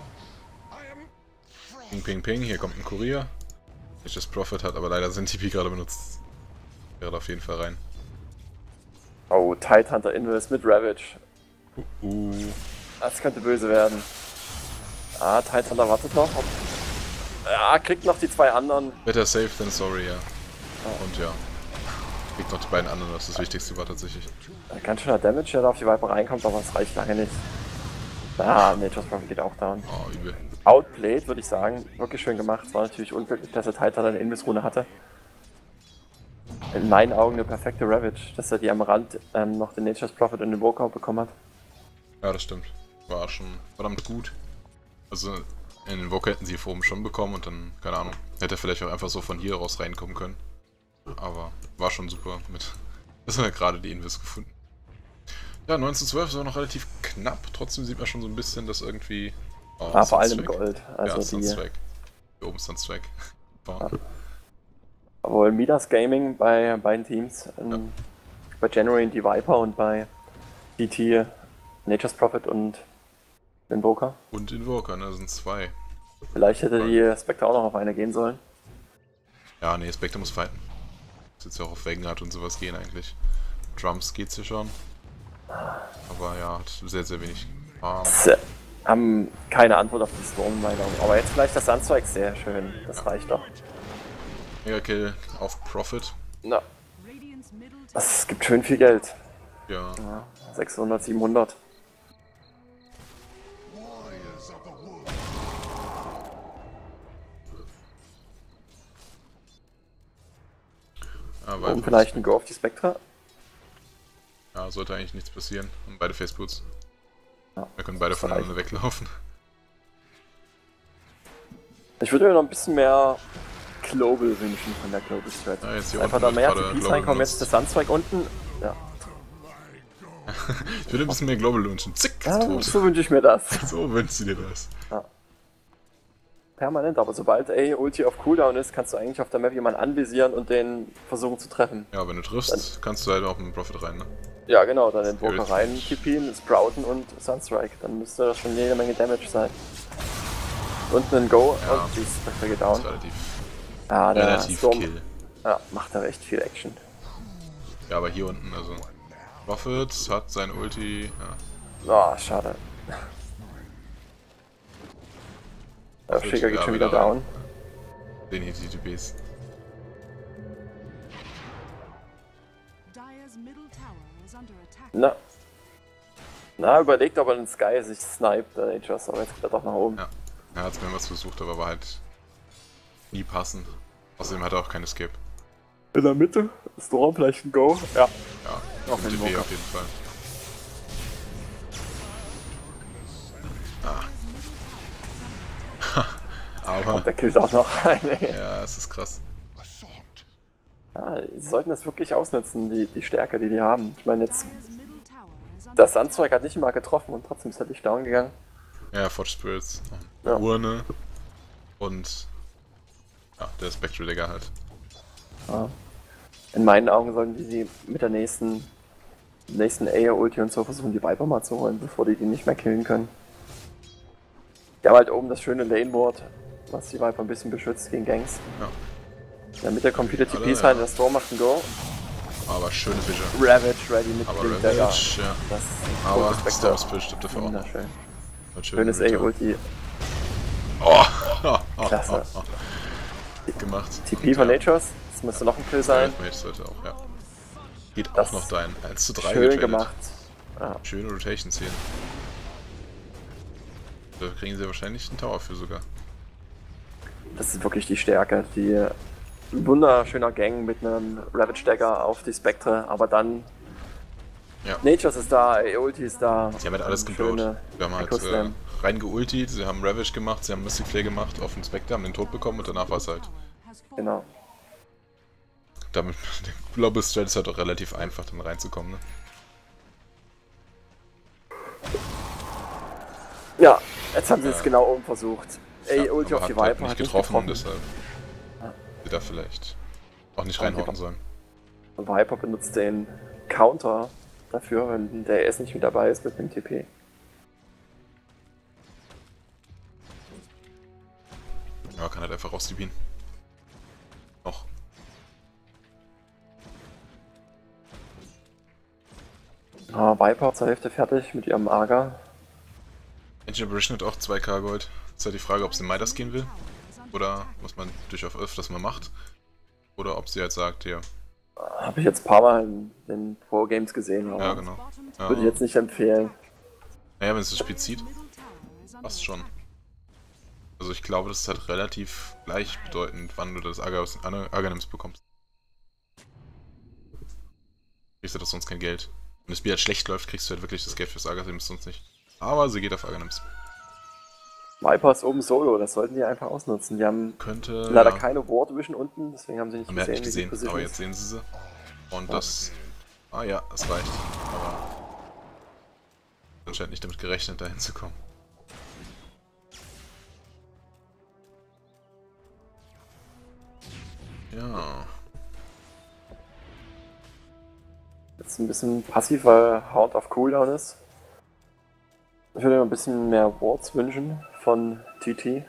Ping, ping, ping. Hier kommt ein Kurier. Nature's Prophet hat aber leider sein TP gerade benutzt. Wäre da auf jeden Fall rein. Oh, Tidehunter Invis mit Ravage. Das könnte böse werden. Ah, Tidehunter wartet noch. Ja, kriegt noch die zwei anderen. Better safe than sorry, ja. Und ja. Kriegt noch die beiden anderen, das ist das Wichtigste war tatsächlich. Ganz schöner Damage, der da auf die Viper reinkommt, aber es reicht lange nicht. Ah, Nature's Prophet geht auch down. Oh, übel. Outplayed, würde ich sagen. Wirklich schön gemacht. Es war natürlich unglücklich, dass der Tidehunter eine Invis-Rune hatte. In meinen Augen eine perfekte Ravage, dass er die am Rand noch den Nature's Prophet und den Invoker bekommen hat. Ja, das stimmt. War schon verdammt gut. Also in den Invoker hätten sie hier oben schon bekommen und dann, keine Ahnung, hätte er vielleicht auch einfach so von hier raus reinkommen können. Aber war schon super mit. Das haben wir gerade die Invis gefunden. Ja, 19:12 ist auch noch relativ knapp. Trotzdem sieht man schon so ein bisschen, dass irgendwie... Oh, vor allem Gold. Also ja, Sunstrike. Hier oben ist Sunstrike. Ja. Obwohl Midas Gaming bei beiden Teams, bei Genuine die Viper und bei DT Nature's Prophet und Invoker. Und Invoker, ne, das sind zwei. Vielleicht hätte die Spectre auch noch auf eine gehen sollen. Ja, nee, Spectre muss fighten. Muss jetzt ja auch auf Vanguard und sowas gehen eigentlich. Drums geht's hier schon. Aber ja, hat sehr, sehr wenig haben keine Antwort auf die Storm, meine Augen. Aber jetzt vielleicht das Sunstrike, sehr schön. Das reicht doch. Mega Kill auf Prophet. Na. Das gibt schön viel Geld. Ja. 600, 700. Und vielleicht ein Go auf die Spectra? Ja, sollte eigentlich nichts passieren. Und beide Faceboots. Ja, wir können beide voneinander weglaufen. Ich würde mir noch ein bisschen mehr Global wünschen von der Global Strat. Ja, jetzt hier einfach da mehr TPs reinkommen, jetzt das Sunstrike unten. Ja. Ich würde ein bisschen mehr Global wünschen. Zick, ja, tot. So wünsche ich mir das. So wünschst du dir das. Ja. Permanent, aber sobald Ulti auf Cooldown ist, kannst du eigentlich auf der Map jemanden anvisieren und den versuchen zu treffen. Ja, wenn du triffst, dann kannst du halt auch mit dem Profit rein, ne? Ja, genau, dann den Invoker rein, TPen, Sprouten und Sunstrike. Dann müsste das schon jede Menge Damage sein. Und ein Go und die Spectre geht down. Relativ Storm, Kill. Ja, macht da recht viel Action. Ja, aber hier unten, also. Prophet hat sein Ulti. Ja. Oh, schade. Der Schicker geht schon wieder down. Den hier die TPs. Na, überlegt, ob er in Sky sich sniped, der Nature's, aber jetzt geht er doch nach oben. Ja, er hat es mehrmals versucht, aber war halt nie passen. Außerdem hat er auch kein Escape. In der Mitte, Storm vielleicht ein Go. Ja. Ja, Auf mit jeden DP Fall. auf jeden Fall. Aber, Der killt auch noch eine. ja, es ist krass. Ja, sie sollten das wirklich ausnutzen, die Stärke, die haben. Ich meine, jetzt, das Sandzeug hat nicht mal getroffen und trotzdem ist er nicht down gegangen. Ja, Forge Spirits, Ja. Urne und ja, der Spectral Dagger halt. Ja. In meinen Augen sollten die mit der nächsten Air-Ulti und so versuchen, die Viper mal zu holen, bevor die nicht mehr killen können. Die haben halt oben das schöne Lane-Ward, was die Viper ein bisschen beschützt gegen Ganks. Ja. In der Mitte kommt wieder TPs Alle, rein, ja. der Storm macht ein Go. Aber schöne Fische. Ravage ready mit Aber Blink Dagger. Ravage, ja. Das Aber Spectre. Storm Spirit stimmt dafür auch. Wunderschön. Hat Schönes Return. A-Ulti. Oh! Klasse. Gemacht. TP von Nature's. Das müsste noch ein Kill sein. Mage sollte auch, ja. Geht Das auch noch dein 1:3 Schön getradet. gemacht. Ja. Schöne Rotations hier. Da kriegen sie wahrscheinlich einen Tower für sogar. Das ist wirklich die Stärke. Die wunderschöner Gang mit einem Ravage Dagger auf die Spectre, aber dann Ja. Nature's ist da, A-Ulti ist da. Sie haben halt alles gebaut. Schöne Wir haben halt Echo-Slam. reingeultilt, sie haben Ravage gemacht, sie haben Mystic Flay gemacht auf den Spectre, haben den Tod bekommen und danach war es halt. Genau. Damit, der Global Strat ist halt auch relativ einfach, dann reinzukommen, ne? Ja, jetzt haben sie es genau oben versucht. A-Ulti aber auf die hat halt Viper, nicht hat getroffen, nicht getroffen. deshalb sie da vielleicht auch nicht Ja, reinhauen die- sollen. Und Viper benutzt den Counter dafür, wenn der S nicht mit dabei ist mit dem TP. Ja, kann halt einfach raus TPen. Noch. Viper zur Hälfte fertig mit ihrem Arga. Ancient Apparition hat auch 2k Gold. Jetzt ist halt die Frage, ob sie Midas gehen will. Oder was man durchaus öfters mal macht. Oder ob sie halt sagt, hier. Habe ich jetzt ein paar Mal in den Pro-Games gesehen, aber Ja, genau. Ja, würde ich jetzt nicht empfehlen. naja, wenn es das Spiel zieht, passt schon. Also ich glaube, das ist halt relativ gleichbedeutend, wann du das Arganims bekommst. Kriegst du das sonst kein Geld. Wenn das Spiel halt schlecht läuft, kriegst du halt wirklich das Geld fürs Arganims sonst nicht. Aber sie geht auf Arganims. Viper ist oben Solo, das sollten die einfach ausnutzen. Die haben Könnte... leider ja, keine Ward Vision unten, deswegen haben sie nicht haben wir halt gesehen, nicht wie die gesehen, aber Position jetzt ist. sehen sie sie. Und das... Ah ja, das reicht. Aber... anscheinend nicht damit gerechnet, da hinzukommen. Ja... Jetzt ein bisschen passiv, weil Hound auf Cooldown ist. Ich würde mir ein bisschen mehr Wards wünschen von TT.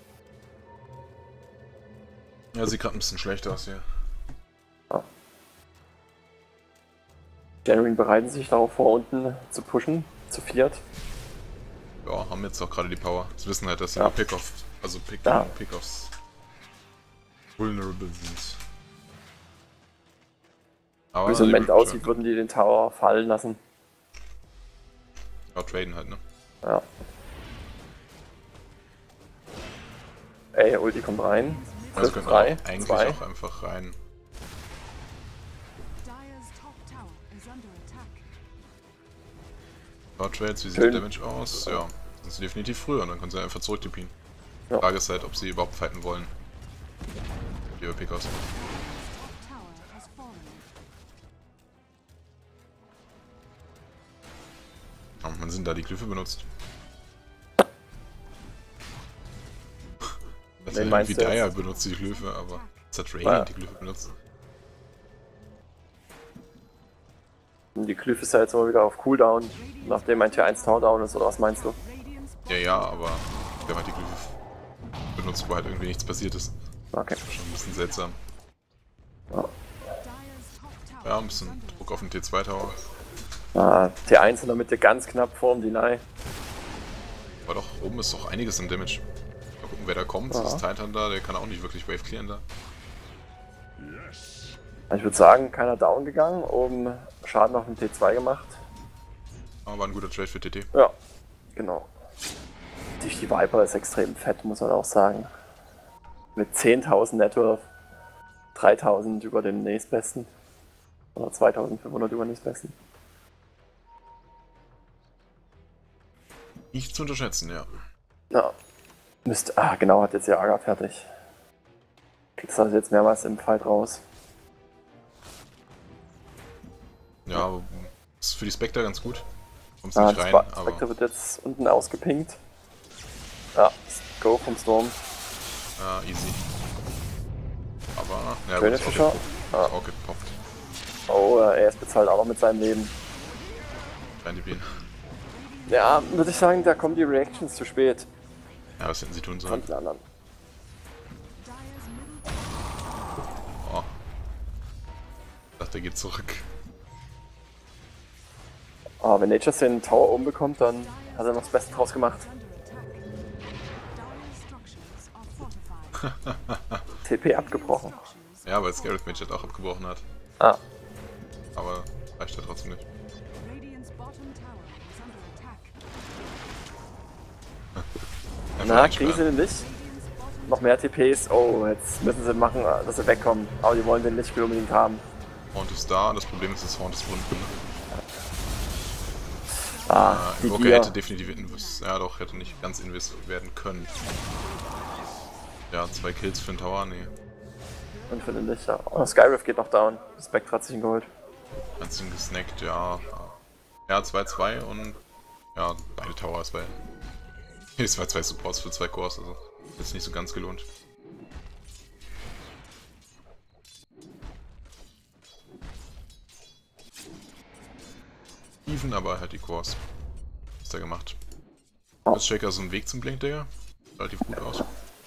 Ja, sieht gerade ein bisschen schlecht aus hier. Genuine bereiten sich darauf vor, unten zu pushen, zu viert. Ja, haben jetzt auch gerade die Power. Sie wissen halt, dass sie Ja. Pick-Off, also Ja. Pick-Offs vulnerable sind. Aber Wie es im die Moment Return- aussieht, würden die den Tower fallen lassen. Ja, traden halt, ne? Ja. Ey, Ulti kommt rein. Also Trifft können drei, auch eigentlich zwei. auch einfach rein. Ja, Trades, wie sieht Schön. der Damage aus? Ja, sind sie definitiv früher und dann können sie einfach zurücktippen. Ja. Frage ist halt, ob sie überhaupt fighten wollen. Über Pickos. Ja, wann sind da die Glyphe benutzt? Das Wen hat meinst irgendwie du jetzt? Dyer benutzt die Glyphe, aber jetzt hat Ja. Radiant die Glyphe benutzt. Und die Glyph ist ja jetzt immer wieder auf Cooldown, nachdem ein Tier 1 Towerdown ist, oder was meinst du? Ja, aber wir haben halt die Glyphe benutzt, wo halt irgendwie nichts passiert ist. Okay. Schon ein bisschen seltsam. Ja. Ja, ein bisschen Druck auf den T2-Tower. Tier 1 in der Mitte ganz knapp vorm Deny. Aber doch, oben ist doch einiges im Damage. Mal gucken, wer da kommt. Ja. Ist Titan da? Der kann auch nicht wirklich Wave clearen da. Ich würde sagen, keiner down gegangen, oben Schaden auf dem T2 gemacht. Aber war ein guter Trade für TT. Ja, genau. Die Viper ist extrem fett, muss man auch sagen. Mit 10.000 Networth. 3.000 über dem nächstbesten. Oder 2.500 über dem nächstbesten. Nicht zu unterschätzen, ja. Ja. Genau, hat jetzt Jager fertig. Kriegst also jetzt mehrmals im Fight raus. Ja, aber ist für die Spectre ganz gut. Kommst nicht rein, aber... Spectre wird jetzt unten ausgepinkt. Ja, Go vom Storm. Ja, easy. Aber... Ja, Schöne Fischer. Das Orchid poppt. Oh, er ist bezahlt auch noch mit seinem Leben. Scheint die Bienen. Ja, würde ich sagen, da kommen die Reactions zu spät. Ja, was hätten sie tun Von sollen? den anderen. Oh. Ich dachte, er geht zurück. Aber wenn Nature's den Tower oben bekommt, dann hat er noch das Beste draus gemacht. TP abgebrochen. Ja, weil Scarif Mage halt auch abgebrochen hat. Ah. Aber reicht ja trotzdem nicht. Na, kriegen sie den nicht? Noch mehr TPs. Oh, jetzt müssen sie machen, dass sie wegkommen. Aber die wollen den nicht unbedingt haben. Horn ist da, das Problem ist, das Horn ist unten. Die Invoker Gier. hätte definitiv ja doch, hätte nicht ganz Invis werden können. Ja, 2 Kills für den Tower, nee. Und für den Lichter. Oh, Skyriff geht noch down. Spectre hat sich ihn geholt. Einzeln gesnackt, ja. Ja, 2-2 und ja, beide Tower ist bei. Es war 2 Supports für 2 Cores, also ist nicht so ganz gelohnt. Even, aber halt die Cores. Was ist da gemacht? Ist Shaker so ein Weg zum Blink, Digga? Relativ gut aus.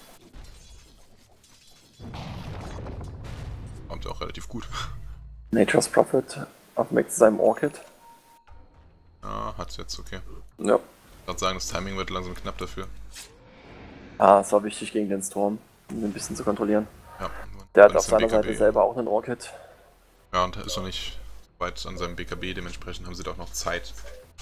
Kommt ja auch relativ gut. Nature's Prophet auf dem Weg zu seinem Orchid. Ja, hat's jetzt, okay. Ja. Ich würde sagen, das Timing wird langsam knapp dafür. Ah, es war wichtig gegen den Storm, um ihn ein bisschen zu kontrollieren. Ja, Der hat auf seiner Seite selber auch einen Orchid. Ja, und ist noch nicht weit an seinem BKB, dementsprechend haben sie doch noch Zeit.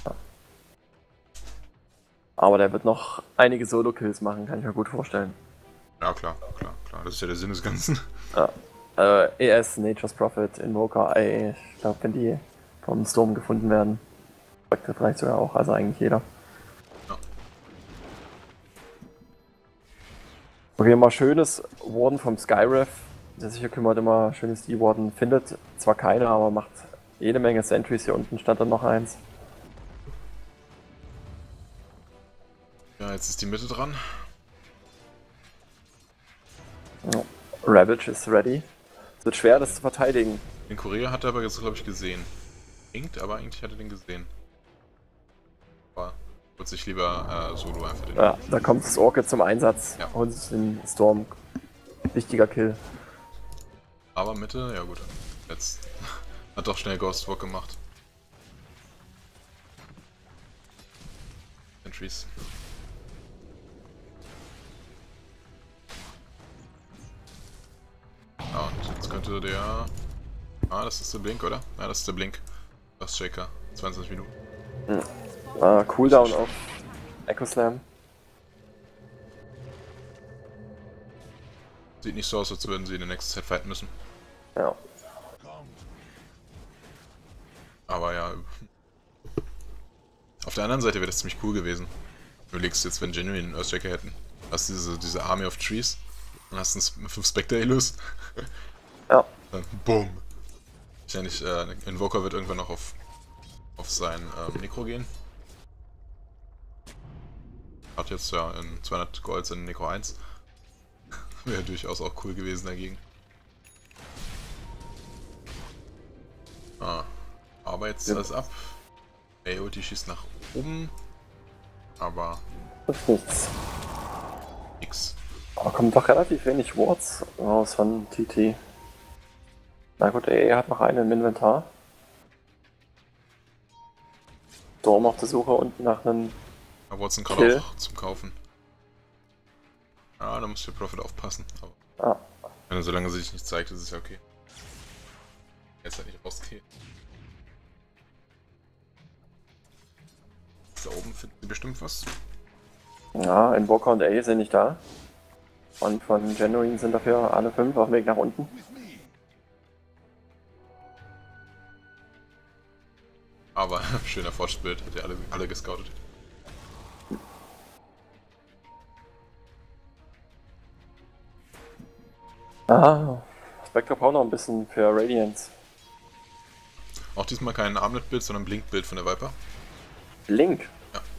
Aber der wird noch einige Solo-Kills machen, kann ich mir gut vorstellen. Ja, klar. Das ist ja der Sinn des Ganzen. Ja. ES, Nature's Prophet, Invoker, ich glaube, wenn die vom Storm gefunden werden, sagt er vielleicht sogar auch, also eigentlich jeder. Ja. Okay, mal schönes Warden vom Skyriff, der sich hier kümmert, immer schönes D-Warden, findet zwar keine, aber macht jede Menge Sentries, hier unten stand dann noch eins. Ja, jetzt ist die Mitte dran. Ja. Ravage ist ready. Es wird schwer, das zu verteidigen. Den Korea hat er aber jetzt, glaube ich, gesehen. Hinkt, aber eigentlich hat er den gesehen. Aber wird sich lieber solo einfach den. Ja, da kommt das Orchid zum Einsatz. Ja. Und den Storm. Wichtiger Kill. Aber Mitte, ja gut. Jetzt hat doch schnell Ghostwalk gemacht. Entries. Ja, und jetzt könnte der... Ah, das ist der Blink, oder? Ja, das ist der Blink. Das ist Shaker. 22 Minuten. Cooldown auf Echo Slam. Sieht nicht so aus, als würden sie in der nächsten Zeit fighten müssen. Ja. Aber ja. Auf der anderen Seite wäre das ziemlich cool gewesen. Du legst jetzt, wenn Genuine einen Earthshaker hätten. Hast diese Army of Trees. Dann hast du 5 Spectre Illus. Ja. Dann BOOM! Wahrscheinlich, Invoker wird irgendwann noch auf sein Necro gehen. Hat jetzt ja in 200 Gold in Necro 1. Wäre durchaus auch cool gewesen dagegen. Aber jetzt alles ab. Ulti schießt nach oben. Aber Das ist nichts. nix. Aber kommt doch relativ wenig Wards raus von TT. Na gut, er hat noch einen im Inventar. Storm auf der Suche unten nach einem. Aber Watson gerade auch zum Kaufen. Da muss der Prophet aufpassen. Aber wenn er solange sich nicht zeigt, ist es ja okay. Jetzt halt nicht rausgeht. Da oben finden sie bestimmt was. Ja, Invoker und A sind nicht da. Und von Genuine sind dafür alle 5 auf dem Weg nach unten. Aber schöner Fortschritt, hat ja alle gescoutet. Ah, Spectre braucht noch ein bisschen für Radiance. Auch diesmal kein Armlet-Bild, sondern Blink-Bild von der Viper. Blink?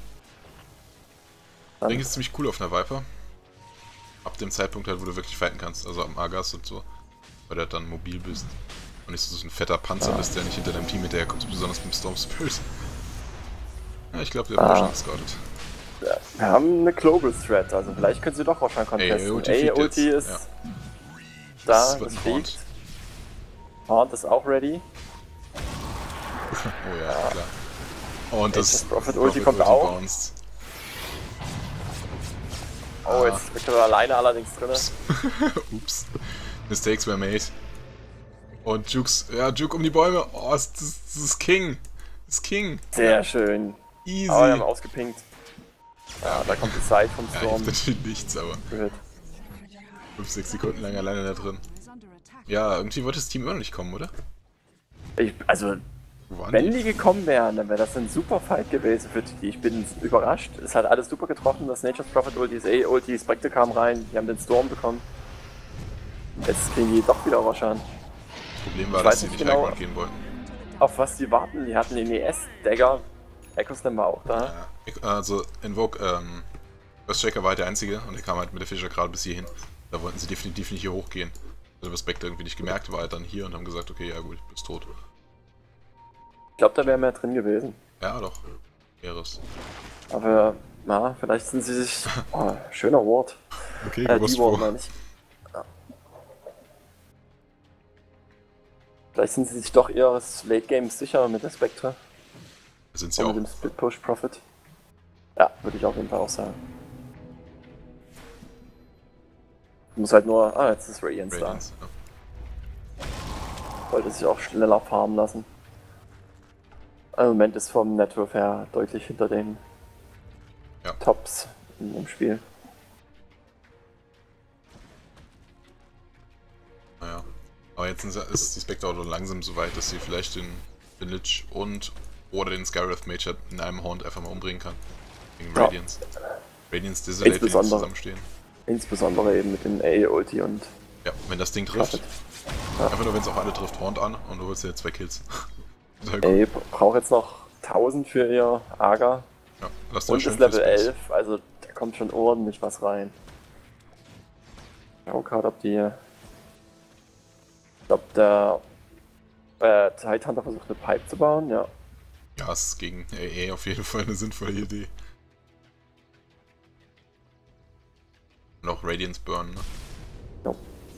Ja. Blink ist ziemlich cool auf einer Viper. Ab dem Zeitpunkt halt, wo du wirklich fighten kannst, also am Argas und so. Weil du halt dann mobil bist. Und nicht so ein fetter Panzer bist, der nicht hinter deinem Team hinterherkommt, besonders beim Storm Spirit. Ja, ich glaube, der wird schon gescoutet. Ja, wir haben eine Global Threat, also vielleicht können sie doch Roshan contesten. Ulti ist da, das fliegt. Horn ist auch ready. Oh ja, klar. Und das Prophet Ulti kommt auch. Bounced. Oh, jetzt ist Spectre alleine allerdings drin. Ups. Mistakes were made. Und Jukes, ja, Juke um die Bäume. Oh, das ist King. Das ist King. Sehr schön. Easy. Aber wir haben ausgepinkt. Ja, da kommt die Zeit vom Storm. Ja, natürlich nichts, aber 5-6 Sekunden lang alleine da drin. Ja, irgendwie wollte das Team immer noch nicht kommen, oder? Also, wenn die gekommen wären, dann wäre das ein super Fight gewesen für die. Ich bin überrascht. Es hat alles super getroffen. Das Nature's Prophet Ulti, das A-Ulti, Spectre kam rein. Die haben den Storm bekommen. Jetzt kriegen die doch wieder Roshan. Das Problem war, dass sie nicht genau gehen wollten. Auf was die warten? Die hatten den ES-Dagger. Echo Slam war auch da. Ja, also Invoke, Earthshaker war halt der einzige und der kam halt mit der Fischer gerade bis hierhin. Da wollten sie definitiv nicht hier hochgehen. Also was Spectre irgendwie nicht gemerkt, war halt dann hier und haben gesagt, okay, ja gut, ich bin tot. Ich glaube, da wäre mehr drin gewesen. Ja, doch. Wäre es. Aber, na, vielleicht sind sie sich... Oh, schöner Ward. Okay, die Ward meine ich. Ja. Vielleicht sind sie sich doch ihres Late Games sicher mit der Spectre. Sind sie auch. Mit dem Split Push Profit. Ja, würde ich auf jeden Fall auch sagen. Muss halt nur... Ah, jetzt ist Radiance da. Ja. Wollte sich auch schneller farmen lassen. Im Moment ist vom Network her deutlich hinter den Tops im Spiel. Naja. Aber jetzt ist die Spectre auch langsam so weit, dass sie vielleicht den Lich oder den Skywrath Mage in einem Haunt einfach mal umbringen kann. Gegen Radiance. Radiance Desolate, die zusammenstehen. Insbesondere eben mit dem A-Ulti und... Ja, wenn das Ding trifft. Einfach nur, wenn es auch alle trifft, Haunt an und du holst dir 2 Kills. Ey, braucht jetzt noch 1000 für ihr Agar. Ja, lass und ist Level 11, also da kommt schon ordentlich was rein. Ich schau gerade, ob die... Ich glaube, der Tidehunter versucht eine Pipe zu bauen, ja. Ja, ist gegen AA auf jeden Fall eine sinnvolle Idee. Und auch Radiance Burn, ne? Ja.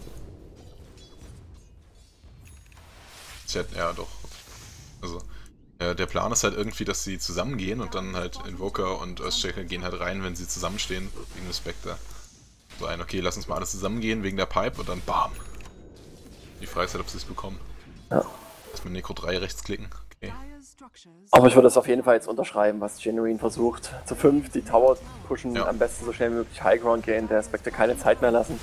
Ja, doch. Also, der Plan ist halt irgendwie, dass sie zusammengehen und dann halt Invoker und Earthshaker gehen halt rein, wenn sie zusammenstehen, wegen des Spectre. So ein, okay, lass uns mal alle zusammengehen wegen der Pipe und dann BAM! Die Frage ist halt, ob sie es bekommen. Ja. Lass mit Necro 3 rechtsklicken. Okay. Aber ich würde das auf jeden Fall jetzt unterschreiben, was Genuine versucht. Zu 5 die Tower pushen, am besten so schnell wie möglich Highground gehen, der Spectre keine Zeit mehr lassen.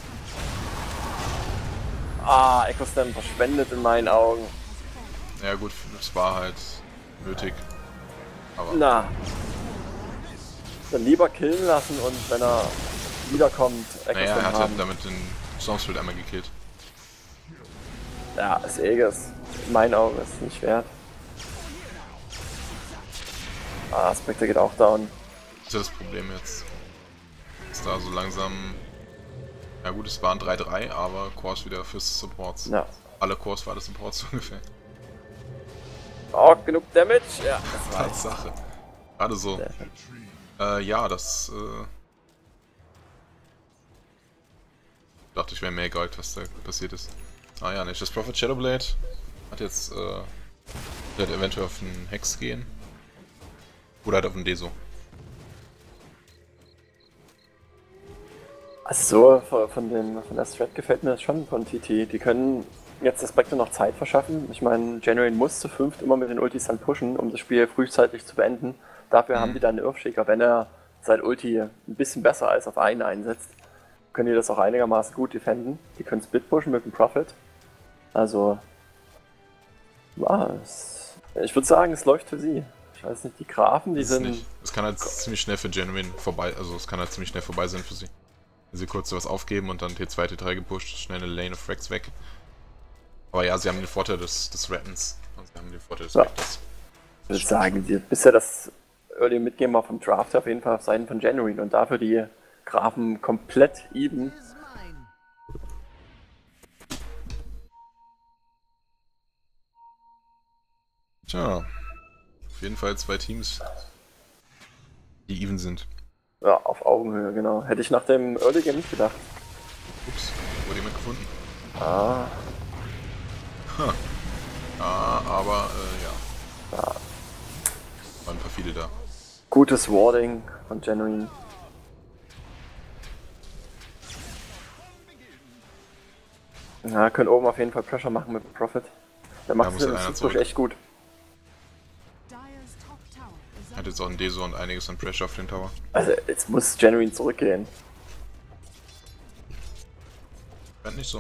Ah, Echo Slam verschwendet in meinen Augen. Ja gut, das war halt nötig. Aber na. Dann lieber killen lassen und wenn er wiederkommt, Echo Slam er hat haben. Damit den Stormspirit einmal gekillt. Ja, ist Aegis. In meinen Augen ist es nicht wert. Ah, Spectre geht auch down. Das ist ja das Problem jetzt. Ist da so langsam... Ja gut, es waren 3-3, aber Cores wieder fürs Supports. Ja. Alle Cores war das Supports ungefähr. Oh, genug Damage? Ja, das war Tatsache. Gerade so. Ja, das... dachte ich wäre mehr Gold, was da passiert ist. Ah ja, nicht. Das Prophet Shadowblade hat jetzt... wird eventuell auf einen Hex gehen. Oder halt auf den Deso. Also so, von der Strat gefällt mir das schon von TT. Die können jetzt der Spectre noch Zeit verschaffen. Ich meine, Genuine muss zu 5 immer mit den Ultis dann pushen, um das Spiel frühzeitig zu beenden. Dafür haben die dann einen Earthshaker, wenn er sein Ulti ein bisschen besser als auf einen einsetzt. können die das auch einigermaßen gut defenden. Die können Split pushen mit dem Prophet. Also, ich würde sagen, es läuft für sie. Ich weiß nicht, die Grafen, die sind... Es kann halt ziemlich schnell für Genuine vorbei, also es kann halt ziemlich schnell vorbei sein für sie. Wenn sie kurz was aufgeben und dann T2, T3 gepusht, schnell eine Lane of Frags weg. Aber ja, sie haben den Vorteil des Rettens. Und sie haben den Vorteil des Vectors. Ich würde sagen, bisher das Early Midgame war vom Draft auf jeden Fall auf Seiten von Genuine und dafür die Grafen komplett even. Tja, auf jeden Fall 2 Teams, die even sind. Ja, auf Augenhöhe, genau. Hätte ich nach dem Early Game nicht gedacht. Ups, wurde jemand gefunden. Ah. Aber ja. Waren ein paar viele da. Gutes Warding von Genuine. Ja, können oben auf jeden Fall Pressure machen mit dem Prophet. Der macht es echt gut. Hat jetzt auch ein Deso und einiges an Pressure auf den Tower. Also jetzt muss Genuine zurückgehen. Scheint nicht so.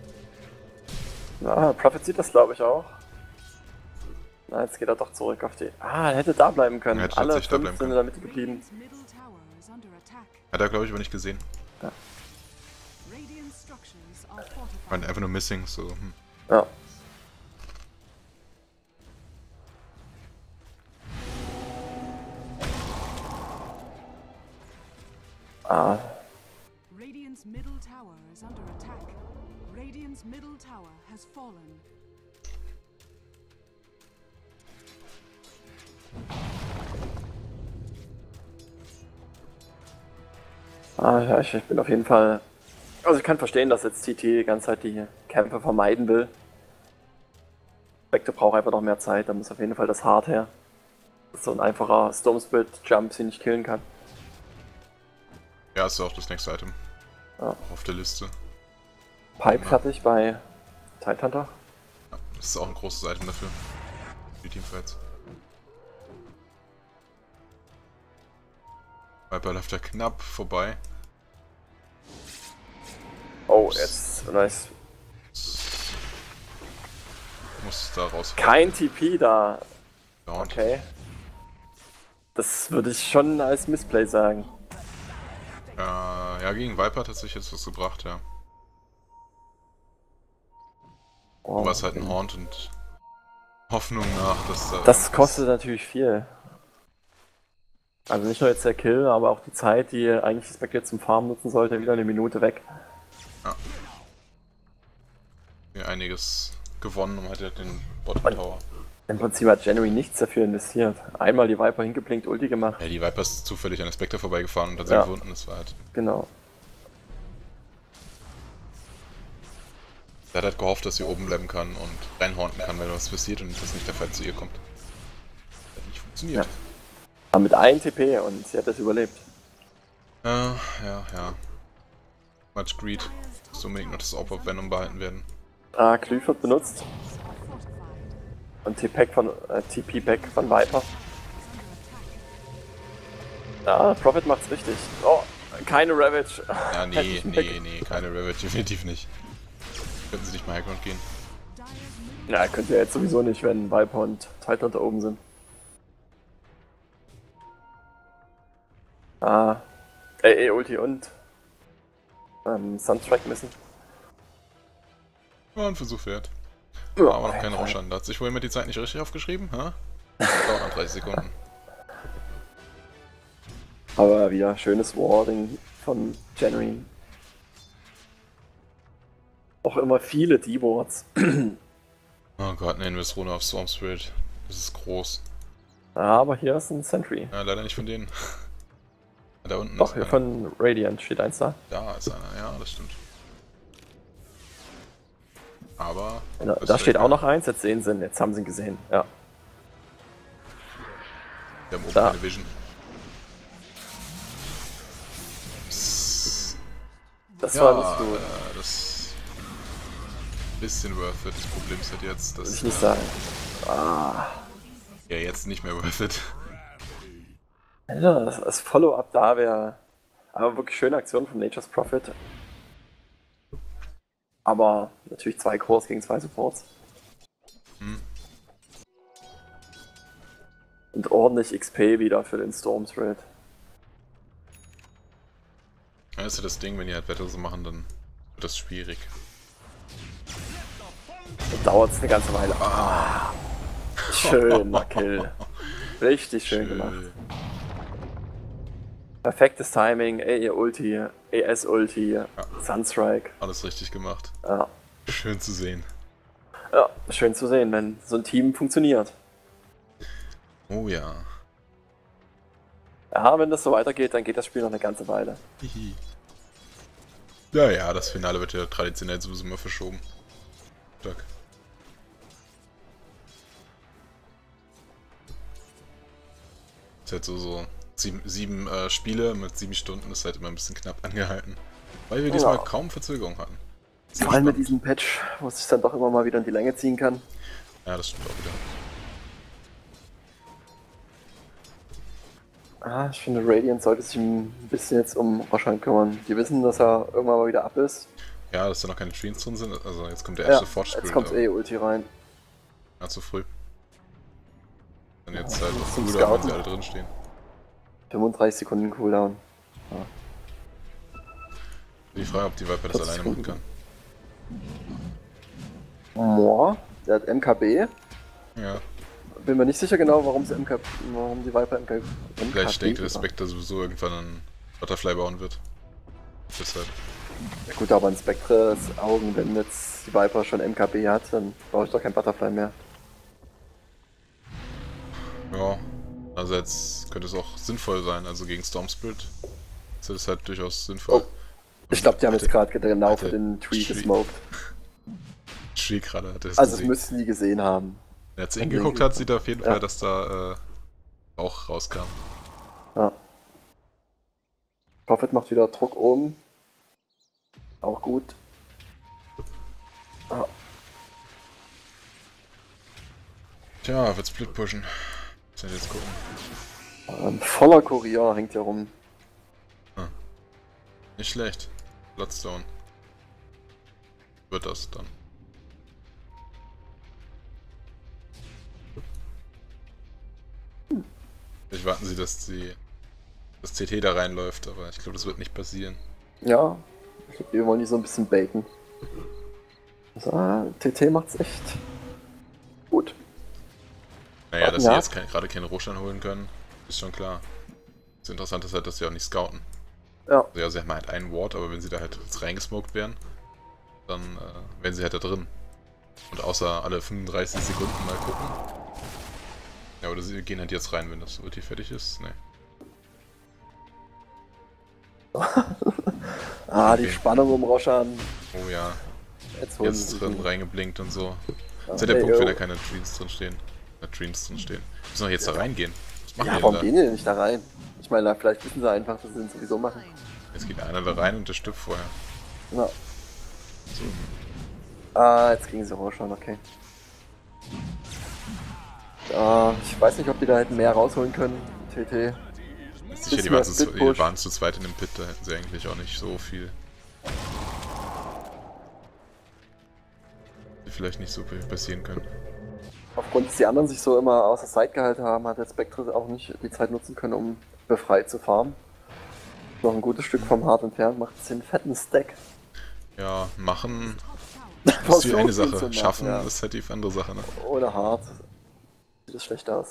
Na, Prophet sieht das glaube ich auch. Na, jetzt geht er doch zurück auf die... Ah, er hätte da bleiben können. Alle 5 sind in der Mitte geblieben. Hat er glaube ich aber nicht gesehen. Ja. War einfach nur missing, so. Ja. Ah. Radiant's middle tower is under attack. Radiant's middle tower has fallen. Ja, ich bin auf jeden Fall... Also ich kann verstehen, dass jetzt TT die ganze Zeit die Kämpfe vermeiden will. Vector braucht einfach noch mehr Zeit, da muss auf jeden Fall das Hard her. Dass so ein einfacher Stormspirit-Jump sie nicht killen kann. Ja, ist ja auch das nächste Item. Ja. Auf der Liste. Pipe fertig bei Tidehunter. Ja, das ist auch ein großes Item dafür. Die Teamfights. Viper läuft da knapp vorbei. Oh, jetzt, nice. Muss da raus. Kein TP da. Ja, okay. Das würde ich schon als Missplay sagen. Ja, gegen Viper hat tatsächlich jetzt was gebracht, ja. Oh, aber es halt ein Haunt und Hoffnung nach, dass da... Das kostet natürlich viel. Also nicht nur jetzt der Kill, aber auch die Zeit, die eigentlich das Paket zum Farm nutzen sollte, wieder eine Minute weg. Ja. Hier einiges gewonnen und hat ja den Bottom Tower. Im Prinzip hat Genuine nichts dafür investiert. Einmal die Viper hingeblinkt, Ulti gemacht. Ja, die Viper ist zufällig an der Spectre vorbeigefahren und hat sie gefunden, das war halt... Genau. Er hat halt gehofft, dass sie oben bleiben kann und reinhaunten kann, wenn was passiert und dass nicht der Fall zu ihr kommt. Hat nicht funktioniert. Ja. Aber mit 1 TP und sie hat das überlebt. Ja. Much Greed. Muss unbedingt noch das Orb of Venom behalten werden. Glyph wird benutzt. Und TP-Pack von Viper. Ja, Prophet macht's richtig. Oh, keine Ravage. Ja, nee, keine Ravage, definitiv nicht. Könnten sie nicht mal Highground gehen. Ja, könnt ihr jetzt sowieso nicht, wenn Viper und Titan da oben sind. Ulti und Sunstrike müssen. Ja, ein Versuch wert. Ja, aber noch kein Rauschan. Da hat sich wohl immer die Zeit nicht richtig aufgeschrieben, ha? Dauert noch 30 Sekunden. Aber wieder schönes Warding von Genuine. Auch immer viele D-Boards. Oh Gott, eine Invis-Rune auf Storm Spirit. Das ist groß. Ja, aber hier ist ein Sentry. Ja, leider nicht von denen. Da unten Doch, ist hier einer. von Radiant steht eins da. Da ist einer, ja, das stimmt. Aber... Ja, da steht auch noch eins, jetzt sehen sie ihn, jetzt haben sie ihn gesehen, ja. Wir haben oben Da. keine Vision. Das Ja, war nicht gut. das ist ein bisschen worth it. Das Problem ist halt jetzt, Würde dass... ich nicht sagen. Ja, jetzt nicht mehr worth it. Ja, das Follow-up da wäre... Aber wirklich schöne Aktion von Nature's Prophet. Aber natürlich 2 Cores gegen 2 Supports. Und ordentlich XP wieder für den Storm Thread. Ja, ist ja das Ding, wenn die halt Wetter so machen, dann wird das schwierig. Dann dauert es eine ganze Weile. Ah, schöner Kill. Richtig schön gemacht. Perfektes Timing, AE-Ulti, ES-Ulti, ja. Sunstrike. Alles richtig gemacht. Ja. Schön zu sehen. Ja, schön zu sehen, wenn so ein Team funktioniert. Oh ja. Ja, wenn das so weitergeht, dann geht das Spiel noch eine ganze Weile. Hihi. Ja, ja, das Finale wird ja traditionell sowieso immer verschoben. Stark. Ist halt so 7 Spiele mit 7 Stunden ist halt immer ein bisschen knapp angehalten. Weil wir diesmal kaum Verzögerung hatten. Vor allem mit diesem Patch, wo es sich dann doch immer mal wieder in die Länge ziehen kann. Ja, das stimmt auch wieder. Ah, ich finde, Radiant sollte sich ein bisschen jetzt um Roshan kümmern. Die wissen, dass er irgendwann mal wieder ab ist. Ja, dass da noch keine Trees drin sind. Also jetzt kommt der erste Fortspiel. Jetzt kommt Ulti rein. Ja, zu früh. Dann jetzt halt auf zum Cooldown, wenn Scouten. sie alle drin stehen. 35 Sekunden Cooldown. Die Frage, ob die Viper das alleine machen kann. Moa, der hat MKB. Ja. Bin mir nicht sicher genau, warum die Viper MKB. Vielleicht denkt der Spectre sowieso irgendwann einen Butterfly bauen wird. Deshalb. Ja gut, aber ein Spectres Augen, wenn jetzt die Viper schon MKB hat, dann brauche ich doch kein Butterfly mehr. Ja. Also jetzt könnte es auch sinnvoll sein, also gegen Storm Spirit. Das ist halt durchaus sinnvoll. Oh. Ich glaube, die haben jetzt gerade genau für den Tree gesmoked. Tree gerade hat es Also gesehen. das müssten die gesehen haben. Wer jetzt hingeguckt hat, sieht auf jeden Fall, dass da auch rauskam. Ja. Prophet macht wieder Druck oben. Auch gut. Ah. Tja, wird Split pushen. Müssen wir jetzt gucken. Voller Kurier hängt hier rum. Nicht schlecht. Bloodstone. Wird das dann. Vielleicht warten sie, dass das CT da reinläuft, aber ich glaube, das wird nicht passieren. Ja, ich glaube, wir wollen die so ein bisschen baiten. Also, TT macht's echt gut. Naja, dass sie jetzt gerade keinen Roshan holen können, ist schon klar. Das Interessante ist halt, dass sie auch nicht scouten. Ja. Also ja, sie haben halt einen Ward, aber wenn sie da halt jetzt reingesmoked wären, dann wären sie halt da drin. Und außer alle 35 Sekunden mal gucken. Ja, oder sie gehen halt jetzt rein, wenn das Ulti fertig ist. Nee. Die Spannung um Roshan. Oh ja. Jetzt drin reingeblinkt und so. Das ist ja der Punkt, wenn da keine Dreams drin stehen. Dreams drin stehen. Müssen doch jetzt da reingehen. Was machen die warum denn gehen die denn nicht da rein? Ich meine, vielleicht wissen sie einfach, dass sie das sowieso machen. Jetzt geht einer da rein und der stirbt vorher. Ja. So. Jetzt kriegen sie Roshan, okay. Ich weiß nicht, ob die da hätten mehr rausholen können. TT. Sicher, die waren zu zweit in dem Pit, da hätten sie eigentlich auch nicht so viel. Vielleicht nicht so viel passieren können. Aufgrund, dass die anderen sich so immer außer Sight gehalten haben, hat der Spectre auch nicht die Zeit nutzen können, um befreit zu farmen. Noch ein gutes Stück vom Hard entfernt, macht es den fetten Stack. Ja, machen ist die eine Sache, schaffen ist halt die andere Sache. Ne? Ohne Hard sieht das schlecht aus.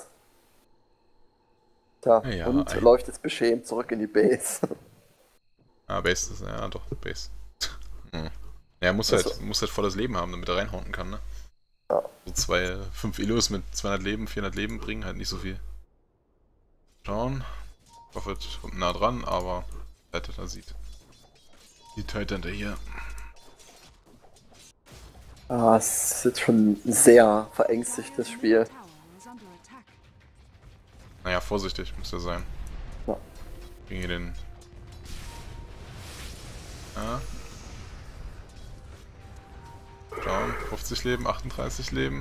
Tja, ja, und läuft jetzt beschämt zurück in die Base. Base ist, ja doch, Base. Ja, muss halt volles Leben haben, damit er reinhauen kann, ne? Ja. So 5 Illus mit 200 Leben, 400 Leben bringen halt nicht so viel. Schauen. Prophet kommt nah dran, aber Titan sieht. Die Titan da hier. Es ist jetzt schon sehr verängstigt, das Spiel. Naja, vorsichtig muss er sein. Ja. Gegen den. Ja. Schauen, 50 Leben, 38 Leben.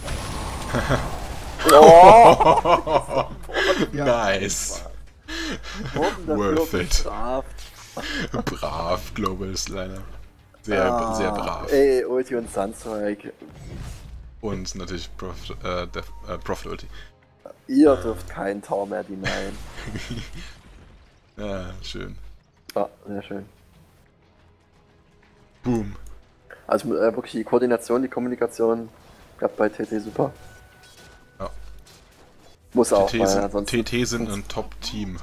Oh! Nice. Wurden dafür Worth it. bestraft. Brav, Global Sliner. Sehr brav. Ey, Ulti und Sunstrike. Und natürlich Prophet Ulti. Ihr dürft keinen Tower mehr denyen. Ja, schön. Ah, sehr schön. Boom. Also wirklich die Koordination, die Kommunikation klappt bei TT super. Ja. Muss auch, TT weil sind, ansonsten... TT sind ein Top-Team.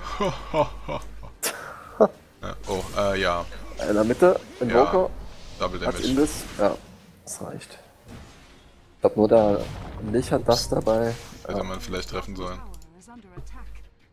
Ja, oh, ja. In der Mitte, Invoker, Double als Damage. Imbiss. Ja, das reicht. Ich glaube nur der Lich hat das dabei. Hätte man vielleicht treffen sollen. Tower is under attack.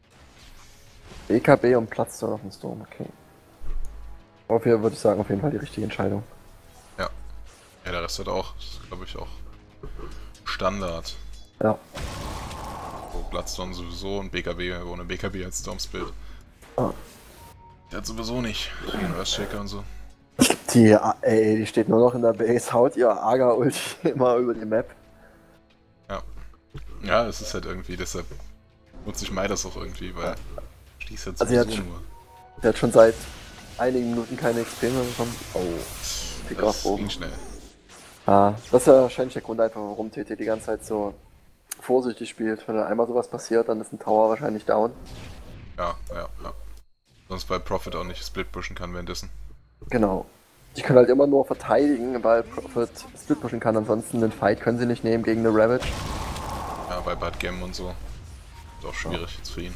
BKB und Platz dann auf dem Storm, okay. Auf jeden Fall würde ich sagen, auf jeden Fall die richtige Entscheidung. Ja. Ja, der Rest hat auch, glaube ich, auch Standard. Ja. So, Bloodstone sowieso und BKB, ohne BKB als Stormspirit. Ah. Der hat sowieso nicht. Gegen Earthshaker und so. Die steht nur noch in der Base, haut ihr Aga-Ulti immer über die Map. Ja. Ja, es ist halt irgendwie, deshalb nutze ich Midas auch irgendwie, weil stieß halt Also sowieso nur. Der hat schon seit einigen Minuten keine XP mehr bekommen. Oh, Pick Das auf oben. ging schnell. Ah, das ist ja wahrscheinlich der Grund einfach, warum TT die ganze Zeit so vorsichtig spielt. Wenn da einmal sowas passiert, dann ist ein Tower wahrscheinlich down. Ja. Sonst bei Prophet auch nicht split pushen kann währenddessen. Genau. Die können halt immer nur verteidigen, weil Prophet split pushen kann. Ansonsten den Fight können sie nicht nehmen gegen eine Ravage. Ja, bei Bad Gem und so. Ist auch schwierig jetzt für ihn.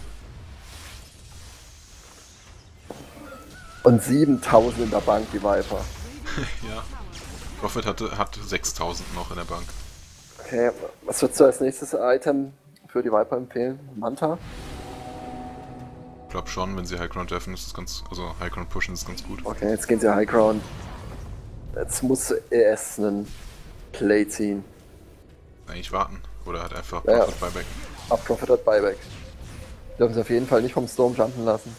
Und 7000 in der Bank, die Viper. Ja. Prophet hat 6000 noch in der Bank. Okay, was würdest du als nächstes Item für die Viper empfehlen? Manta? Ich glaube schon, wenn sie Highground treffen, ist das ganz. Also Highground pushen ist ganz gut. Okay, jetzt gehen sie High Ground. Jetzt muss ES einen Play ziehen. Eigentlich warten. Oder hat einfach Ja, ja. Prophet Buyback. Ab Prophet hat Buyback. Dürfen sie auf jeden Fall nicht vom Storm jumpen lassen.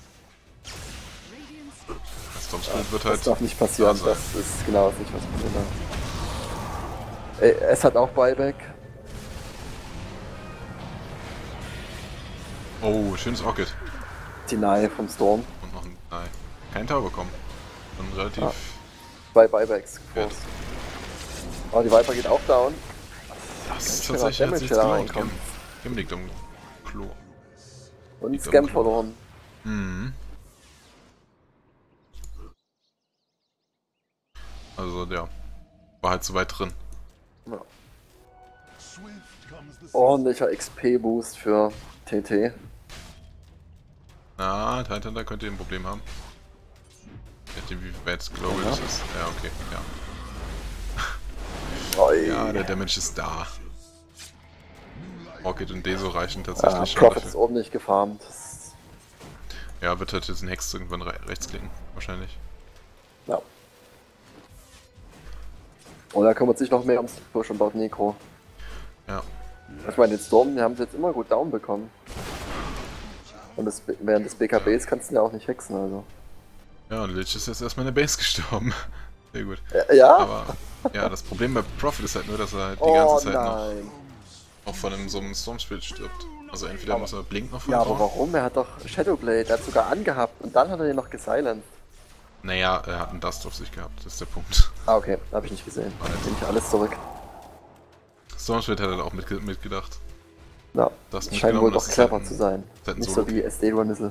Das Stormspirit wird Das halt. darf nicht passieren, da das sein. ist genau das nicht, was passiert hat. Es hat auch Buyback. Oh, schönes Orchid. Deny vom Storm. Und noch ein. Nein. Kein Tower bekommen. Dann relativ. Ah. 2 Buybacks. Ja. Groß. Aber die Viper geht auch down. Das ist schöner tatsächlich Damage, jetzt der da nichts reinkommt. Gem liegt am Klo. Und Liegt am Scam Klo. verloren. Mhm. Also, ja. War halt zu weit drin. Ja. Ordentlicher XP-Boost für TT. Na, Titan, da könnte ihr ein Problem haben. Je nachdem, wie weit Global Ja. das ist. Ja, okay, ja. Oi. Ja, der Damage ist da. Orchid und Deso reichen tatsächlich Ja, schon Prophet ist dafür. ordentlich gefarmt. Ja, wird halt jetzt ein Hex irgendwann rechts klicken, wahrscheinlich. Ja. Und er kümmert sich noch mehr ums Push und baut Necro. Ja. Ich meine, den Storm, die haben sie jetzt immer gut down bekommen. Und während des BKBs kannst du ja auch nicht hexen, also. Ja, und Lich ist jetzt erstmal in der Base gestorben. Sehr gut. Ja? Aber ja, das Problem bei Prophet ist halt nur, dass er halt die Oh ganze Zeit nein. noch von so einem Stormspirit stirbt. Also entweder muss er Blink noch Ja, aber vertrauen. warum? Er hat doch Shadowblade, er hat sogar angehabt und dann hat er den noch gesilenced. Naja, er hat einen Dust auf sich gehabt, das ist der Punkt. Ah, okay, habe ich nicht gesehen. Nehme ich alles zurück. Stormspirit hat er auch mitgedacht. Ja, Das das scheint wohl mitgenommen, doch das ist clever halt ein- zu sein. ist halt ein Nicht so Solo. wie SD-Ramissel.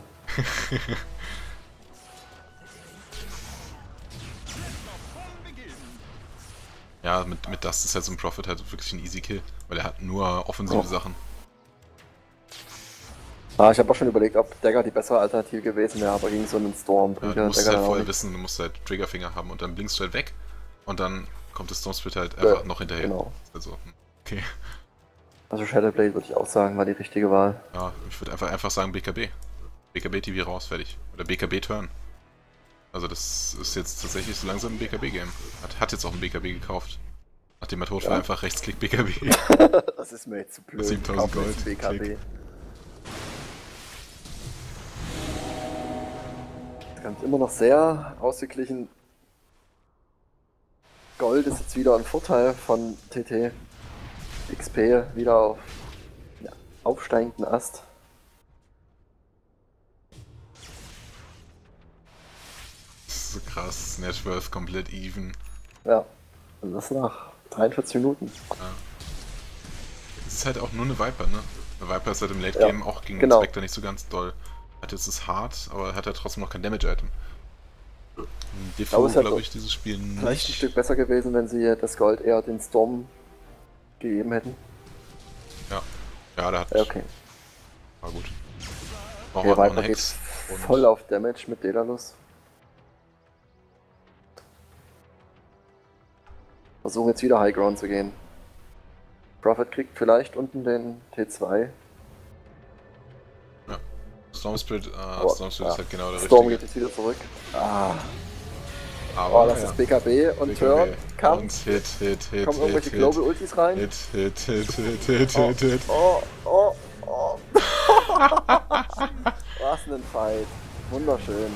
Ja, mit Dust ist halt so ein Prophet halt wirklich ein Easy Kill, weil er hat nur offensive Oh. Sachen. Ah, ich habe auch schon überlegt, ob Dagger die bessere Alternative gewesen wäre, aber gegen so einen Storm Ja, bringt du der musst Dagger halt dann auch vorher nicht. wissen, du musst halt Triggerfinger haben und dann blinkst du halt weg und dann kommt das Stormspirit halt einfach noch hinterher. Genau. Also, okay. Also Shadowblade würde ich auch sagen, war die richtige Wahl. Ja, ich würde einfach sagen BKB. BKB TV raus, fertig. Oder BKB Turn. Also das ist jetzt tatsächlich so langsam ein BKB-Game. Hat jetzt auch ein BKB gekauft. Nachdem er tot war, Ja. einfach rechtsklick BKB. Das ist mir jetzt zu blöd. 7000 Kauf mir Gold, jetzt BKB. Klick. Ganz immer noch sehr ausgeglichen. Gold ist jetzt wieder ein Vorteil von TT. XP wieder auf aufsteigenden Ast. so krass. Networth komplett even. Ja. Und das nach 43 Minuten. Ja. Es ist halt auch nur eine Viper, ne? Eine Viper ist halt im Late Game auch gegen den Spectre nicht so ganz doll. Hat jetzt das hart, aber hat ja trotzdem noch kein Damage-Item. Default glaube ich dieses Spiel nicht. Vielleicht ein Stück besser gewesen, wenn sie das Gold eher den Storm gegeben hätten. Ja. Ja, der hat. Okay. War gut. Der Viper geht voll auf Damage mit Daedalus. Versuchen jetzt wieder High Ground zu gehen. Prophet kriegt vielleicht unten den T2. Ja. Storm Spirit, Storm Spirit ist halt genau der Storm richtige. geht jetzt wieder zurück. Ah. Aber, Oh, das ist BKB und Turn. Und Hit. Kommen irgendwelche Global Ultis rein? Hit. Oh. Was ein Fight. Wunderschön.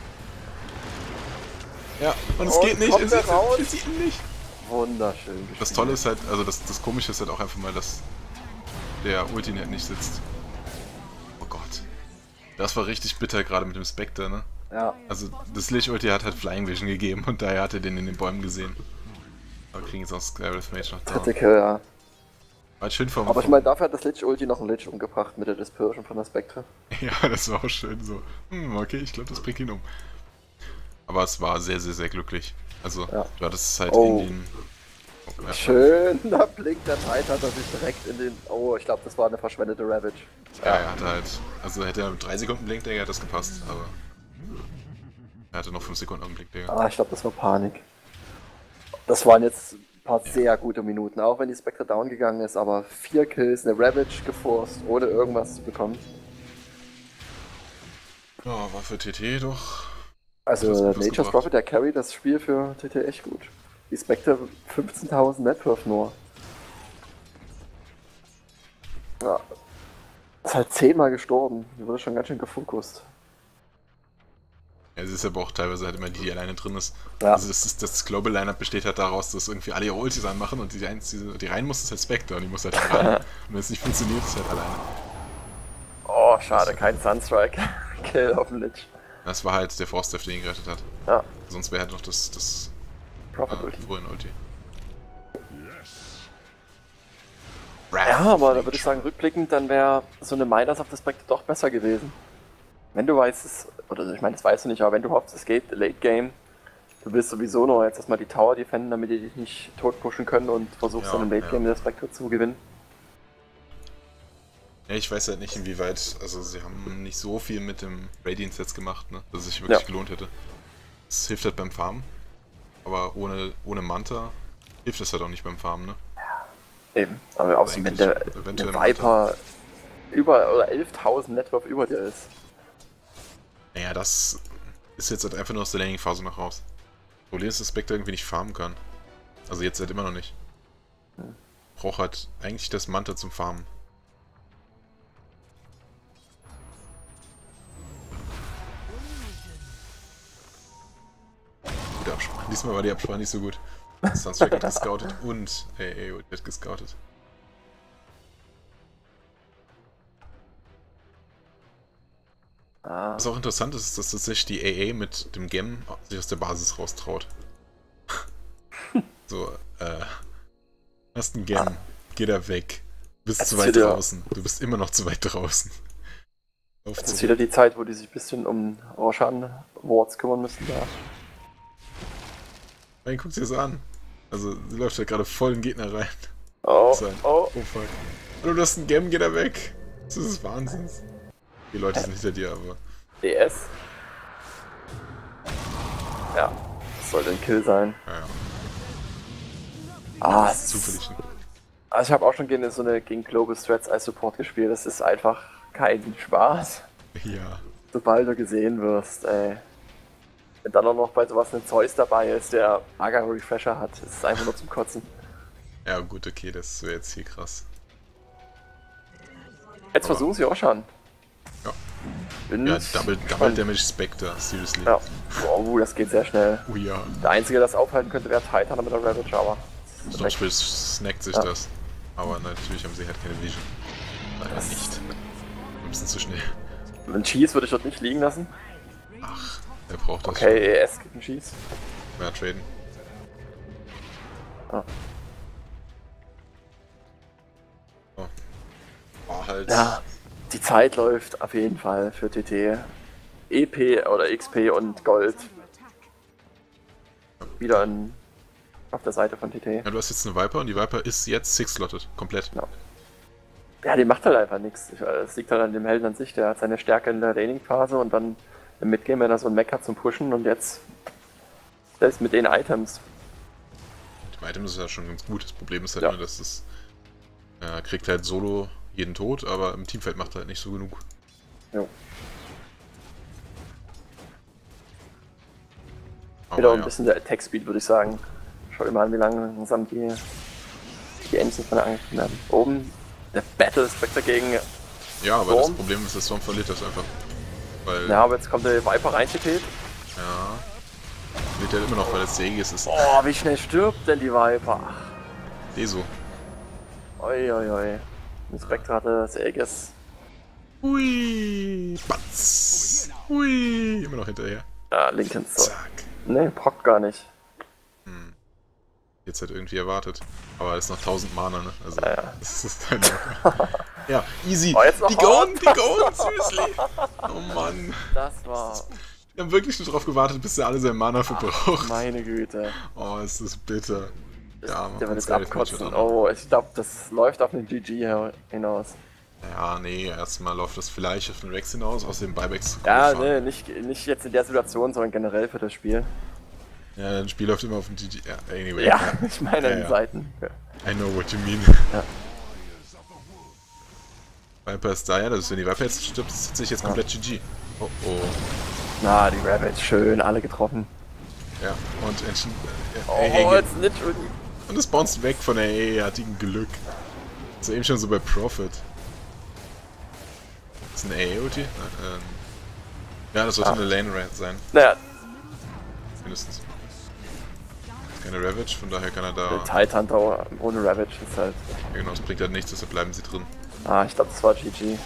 Ja, und es geht nicht, kommt er raus? es sieht ihn nicht. Wunderschön gespielt. Das Tolle ist halt, also das Komische ist halt auch einfach mal, dass der Ultinet nicht sitzt. Oh Gott. Das war richtig bitter gerade mit dem Spectre, ne? Ja. Also das Lich-Ulti hat halt Flying Vision gegeben und daher hat er den in den Bäumen gesehen. Aber kriegen jetzt auch Skywrath Mage noch da. Dritte Kill, ja. War schön vom Aber ich meine, dafür hat das Lich-Ulti noch einen Lich umgebracht mit der Dispersion von der Spectre. Ja, das war auch schön so. Okay, ich glaube, das bringt ihn um. Aber es war sehr, sehr, sehr glücklich. Also, ja. du hattest es halt in den... Oh, schön, da blinkt der Titan, hat er sich direkt in den... Oh, ich glaube, das war eine verschwendete Ravage. Ja, er hatte halt... Also hätte er mit 3 Sekunden Blinkdagger, hätte das gepasst, aber... Er hatte noch 5 Sekunden auf dem Blinkdagger. Ah, ich glaube, das war Panik. Das waren jetzt ein paar sehr gute Minuten, auch wenn die Spectre down gegangen ist, aber 4 Kills, eine Ravage geforst, ohne irgendwas zu bekommen. Ja, war für TT doch... Also Nature's Prophet, der carry das Spiel für TT echt gut. Die Spectre 15.000 Networth nur. Ja. Ist halt 10-mal gestorben. Die wurde schon ganz schön gefokust. Ja, es ist aber auch teilweise halt immer die alleine drin ist. Ja. Also das Global Lineup besteht halt daraus, dass irgendwie alle ihre Ultis anmachen und die rein muss, ist halt Spectre und die muss halt rein. Und wenn es nicht funktioniert, ist halt alleine. Oh, schade, kein Sunstrike. Kill auf dem Lich. Das war halt der Force, der ihn gerettet hat. Ja. Sonst wäre halt noch das Prophet Ulti. vorhin Ulti. Ja, aber da würde ich sagen, rückblickend, dann wäre so eine Midas auf das Spectre doch besser gewesen. Wenn du weißt es, oder ich meine, das weißt du nicht, aber wenn du hoffst, es geht Late Game, du willst sowieso nur jetzt erstmal die Tower defenden, damit die dich nicht tot pushen können und versuchst dann im Late Game das Spectre zu gewinnen. Ja, ich weiß halt nicht inwieweit, also sie haben nicht so viel mit dem Radiance jetzt gemacht, ne, dass es sich wirklich gelohnt hätte. Es hilft halt beim Farmen, aber ohne Manta hilft das halt auch nicht beim Farmen, ne? Eben, aber auch so, wenn der Viper über oder 11.000 Networth über dir ist. Naja, das ist jetzt halt einfach nur aus der Laning-Phase noch raus. Problem ist, dass Spectre irgendwie nicht farmen kann. Also jetzt halt immer noch nicht. Braucht halt eigentlich das Manta zum Farmen. Gute Absprache. Diesmal war die Absprache nicht so gut. Sunstrike hat gescoutet und AA hat gescoutet. Was auch interessant ist, ist, dass tatsächlich die AA mit dem Gem sich aus der Basis raustraut. So, hast einen Gem, geh da weg. Du bist zu weit draußen. Du bist immer noch zu weit draußen. Das ist wieder die Zeit, wo die sich ein bisschen um Roshan-Wards kümmern müssen. Da. Nein, guck dir das an. Also, sie läuft ja gerade voll in den Gegner rein. Oh fuck. Hallo, du hast einen Gem, geh da weg. Das ist Wahnsinns. Die Leute sind hinter dir, aber... DS? Ja, das sollte ein Kill sein. Ja. Das ist zufällig. Also ich habe auch schon gegen Global Threats als Support gespielt. Das ist einfach kein Spaß. Ja. Sobald du gesehen wirst, ey. Wenn dann auch noch bei sowas ein Zeus dabei ist, der Agar Refresher hat, ist es einfach nur zum Kotzen. Ja gut, okay, das wäre jetzt hier krass. Jetzt versuchen sie auch schon. Ja. Ja, Double Damage Spectre, seriously. Ja. Oh, das geht sehr schnell. Oh ja. Der Einzige, der das aufhalten könnte, wäre Titan mit der Ravage, aber... Stormspiel snackt sich das. Aber natürlich haben sie halt keine Vision. Leider nicht. Ein bisschen zu schnell. Einen Cheese würde ich dort nicht liegen lassen. Ach. Er braucht das Okay, ES gibt einen Schieß. schon. Ja, traden. Ah. Oh. Oh, halt. Ja, die Zeit läuft auf jeden Fall für TT. EP oder XP und Gold. Wieder auf der Seite von TT. Ja, du hast jetzt eine Viper und die Viper ist jetzt 6-slotted. Komplett. Ja. Ja, die macht halt einfach nichts. Es liegt halt an dem Helden an sich. Der hat seine Stärke in der Laning-Phase und dann im Midgame, wenn er so ein Mech hat zum Pushen und jetzt selbst mit den Items. Mit dem Item ist es ja schon ganz gut. Das Problem ist halt Ja. nur, dass es kriegt halt solo jeden tot, aber im Teamfeld macht er halt nicht so genug. Jo. Aber Wieder ein ja. bisschen der Attack-Speed, würde ich sagen. Schau dir mal an, wie langsam die Aims von der angegriffen werden. Oben der Battle Spectre gegen. Ja, aber das Storm. Problem ist, dass Storm verliert das einfach. Weil, Ja, aber jetzt kommt der Viper rein, TT. ja. Verliert er immer noch, weil es der Aegis ist. Oh, wie schnell stirbt denn die Viper? Deso. Oi, oi, oi. Der Spectre hatte das Aegis. Hui! Batz! Hui! Immer noch hinterher. Ja, Lincoln so. Zack. Ne, prockt gar nicht. Jetzt halt irgendwie erwartet. Aber es ist noch 1000 Mana, ne? Also, Ja. das ist halt locker. Ja, easy. Oh, jetzt noch Die Golden, seriously. Oh Mann. Das war. Wir haben wirklich nur drauf gewartet, bis er alle seine Mana verbraucht. Meine Güte. Oh, ist das bitter. Ja, Der wird das jetzt abkotzen. Oh, ich glaube, das läuft auf den GG hinaus. Ja, nee, erstmal läuft das vielleicht auf den Rex hinaus, aus den Buybacks zu Ja, fahren. ne, nicht jetzt in der Situation, sondern generell für das Spiel. Ja, das Spiel läuft immer auf dem GG. Ja, anyway. Ja, ich meine Ja, an den ja. Seiten. Ja. I know what you mean. Ja. Viper ist da, ja, das ist, wenn die Viper jetzt stirbt, ist tatsächlich jetzt komplett GG. Oh oh. Na, die Rabbits, schön, alle getroffen. Ja, und Oh, jetzt nicht schon. und es bounced weg von der AA-artigen Glück. So eben schon so bei Prophet. Ist ein AA-Ulti? Ja, das sollte eine Lane-Rat sein, Naja, mindestens. Keine Ravage, von daher kann er der da... Titan Tower ohne Ravage ist halt. Genau, es bringt halt nichts, deshalb bleiben sie drin. Ah, ich glaube, das war GG.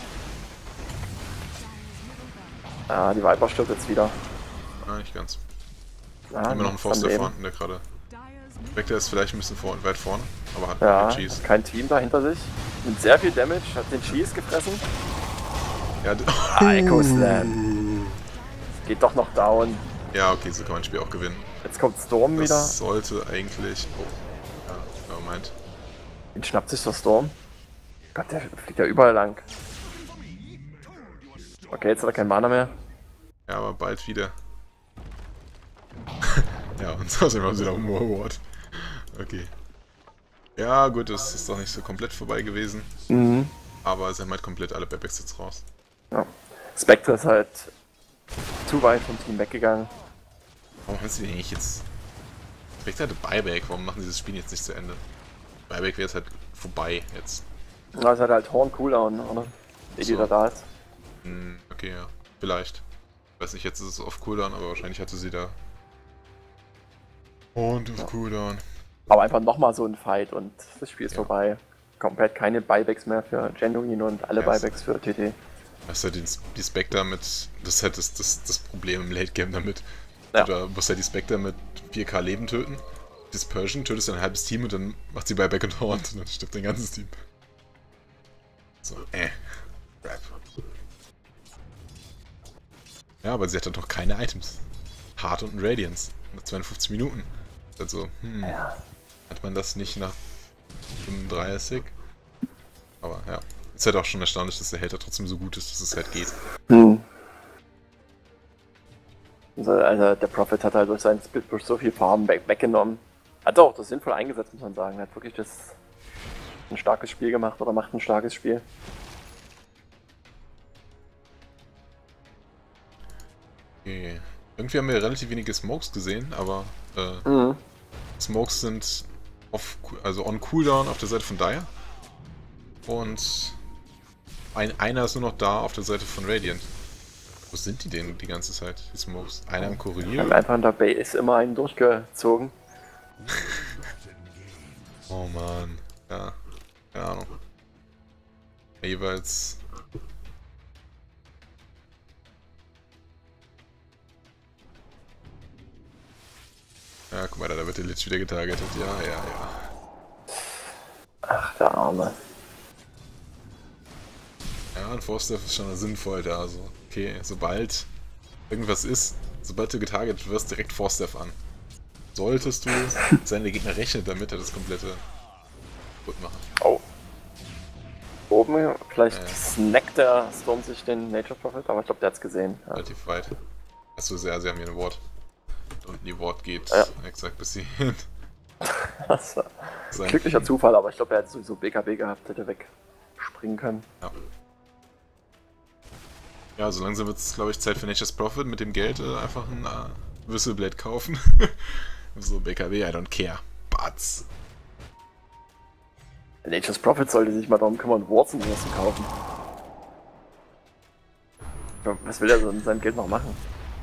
Ah, die Viper stirbt jetzt wieder. Ah, nicht ganz. Ah, Immer noch ein das Forster daneben. vorhanden, der gerade... Vector ist vielleicht ein bisschen weit vorne, aber hat Ja, keinen Cheese. kein Team da hinter sich. Mit sehr viel Damage, hat den Cheese gefressen. Ja, Ah, Echo Slam. Geht doch noch down. ja, okay, so kann man ein Spiel auch gewinnen. Jetzt kommt Storm wieder. Das sollte eigentlich... Oh, ja, meint. Den schnappt sich der Storm. Gott, der fliegt ja überall lang. Okay, jetzt hat er kein Mana mehr. Ja, aber bald wieder. Ja, und außerdem haben sie noch More Ward. Okay. Ja, gut, das ist doch nicht so komplett vorbei gewesen. Mhm. Aber sie haben halt komplett alle Buybacks jetzt raus. Ja. Spectre ist halt zu weit vom Team weggegangen. Warum haben sie den eigentlich jetzt... Spectre hatte Buyback, warum machen sie das Spiel jetzt nicht zu Ende? Buyback wäre jetzt halt vorbei jetzt. Ja, es hat halt Horn Cooldown, oder? Der So. wieder da ist. Okay, ja. Vielleicht. Weiß nicht, jetzt ist es auf Cooldown, aber wahrscheinlich hatte sie da... Und auf Cooldown. Aber einfach nochmal so ein Fight und das Spiel ist Ja. vorbei. Komplett keine Buybacks mehr für Genuine und alle Ja, Buybacks für TT. Hast du die Spectre mit... Das ist halt das Problem im Late Game damit. Ja. Du musst halt die Spectre mit 4k Leben töten. Dispersion, tötest ein halbes Team und dann macht sie Buyback und Horn und dann stirbt dein ganzes Team. So, Crap. Ja, aber sie hat halt noch keine Items. Heart und ein Radiance. Nach 52 Minuten. Also, Ja. hat man das nicht nach 35? Aber ja. Ist halt auch schon erstaunlich, dass der Held da trotzdem so gut ist, dass es halt geht. Also der Prophet hat halt durch seinen Split Push so viel Farben weggenommen. Hat auch das sinnvoll eingesetzt, muss man sagen. Er hat wirklich ein starkes Spiel gemacht oder macht ein starkes Spiel. Okay. Irgendwie haben wir relativ wenige Smokes gesehen, aber Smokes sind also on Cooldown auf der Seite von Dire. Und einer ist nur noch da auf der Seite von Radiant. Wo sind die denn die ganze Zeit, die Smokes? Einer im Er hat Kurier? einfach in der Base immer einen durchgezogen. Oh man. Ja. Keine Ahnung. Jeweils. der Lich wieder getargetet. Ja. Ach, der Arme. Ja, ein Force-Staff ist schon sinnvoll da. Also, okay, sobald irgendwas ist, sobald du getargetet wirst, direkt Force-Staff an. Solltest du seine Gegner rechnen, damit er das komplette gut machen. Oh. Oben, vielleicht snackt der Storm sich den Nature Prophet, aber ich glaube, der hat's gesehen. Ja. Relativ weit. Achso, sie haben hier eine Ward. Und die Ward geht exakt bis hierhin. Das war glücklicher Zufall, aber ich glaube, er hätte sowieso BKB gehabt, hätte wegspringen können. Ja. Ja, so langsam wird es, glaube ich, Zeit für Nature's Prophet mit dem Geld einfach ein Whistleblade kaufen. So, BKB, I don't care. Batz. Nature's Prophet sollte sich mal darum kümmern, Wards zu kaufen. Was will er so mit seinem Geld noch machen?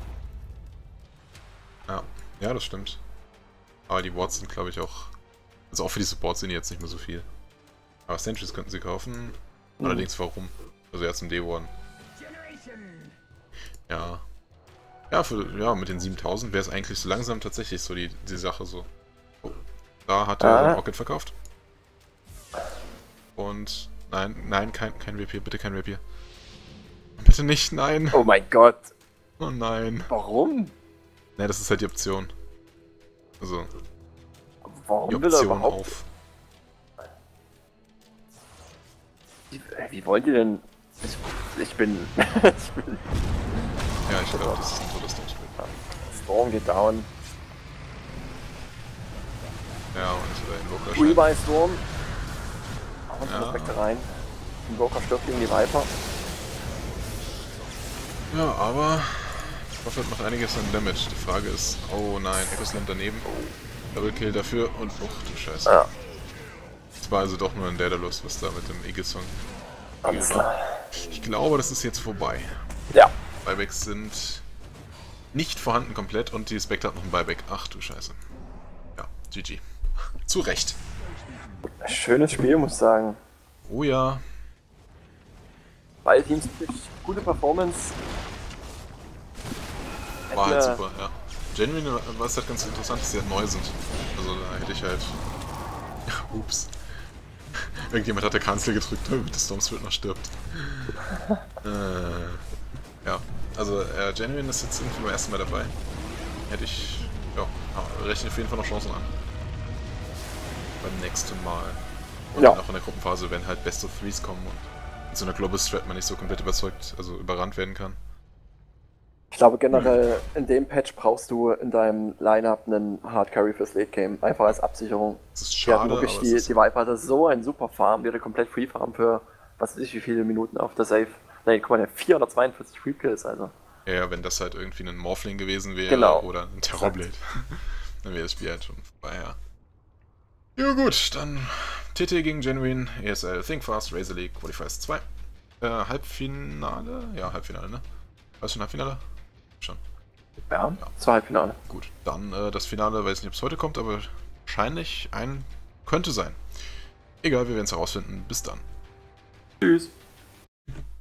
Ja, das stimmt. Aber die Wards sind, glaube ich, auch... Also auch für die Supports sind die jetzt nicht mehr so viel. Aber Sentries könnten sie kaufen. Allerdings warum? Also erst im D1. Ja. Ja, mit den 7000 wäre es eigentlich so langsam tatsächlich so die Sache so. Oh, da hat er Rocket verkauft. Und nein, kein Rapier, bitte kein Rapier. Bitte nicht, nein. Oh mein Gott. Oh nein. Warum? Ne, das ist halt die Option. Also, warum die will er Option überhaupt? auf. Wie wollt ihr denn... Ich bin... Ja, ich glaube, das ist ein Todesdurchspiel. Storm geht down. Ja, und Invoker Free scheint... by Storm. Und Aspekte rein. Invoker stirbt gegen die Viper. Ja, aber... Prophet macht einiges an Damage. Die Frage ist... Oh nein, Echo Slam daneben. Double Kill dafür und... Oh, du Scheiße. Ja. Es war also doch nur ein Daedalus, was da mit dem Aegis-Song... Alles klar. Ich glaube, das ist jetzt vorbei. Ja. Buybacks sind nicht vorhanden komplett und die Spectre hat noch ein Buyback. Ach du Scheiße. Ja, GG. Zu Recht. Schönes Spiel, muss ich sagen. Oh ja. Beide Teams wirklich gute Performance. War halt super, ja. Genuine war es halt ganz interessant, dass sie halt neu sind. Also da hätte ich halt... Ups. Irgendjemand hat der Cancel gedrückt, damit der Stormspirit noch stirbt. Ja, also Genuine ist jetzt irgendwie beim ersten Mal dabei. Hätte ich... Ja, rechne auf jeden Fall noch Chancen an. Beim nächsten Mal. Und Ja. auch in der Gruppenphase, wenn halt Best of Threes kommen und in so einer Global Strat man nicht so komplett überzeugt, also überrannt werden kann. Ich glaube generell, in dem Patch brauchst du in deinem Lineup einen Hard Carry fürs Late Game. Einfach als Absicherung. Das ist Die hatten schade, wirklich aber die es ist... Viper hatte so einen super Farm, die hatte komplett Free Farm für was weiß ich wie viele Minuten auf der Safe. Nein, guck mal, der hat 442 Free Kills, also. Ja, wenn das halt irgendwie ein Morphling gewesen wäre Genau. oder ein Terrorblade, dann wäre das Spiel halt schon vorbei, ja. Ja gut, dann TT gegen Genuine, ESL, Think Fast, Razor League, Qualifiers 2. Halbfinale? Ja, Halbfinale, ne? Weißt du schon Halbfinale? Schon. Ja, zur Halbfinale. Gut, dann das Finale, weiß nicht, ob es heute kommt, aber wahrscheinlich könnte sein. Egal, wir werden es herausfinden. Bis dann. Tschüss.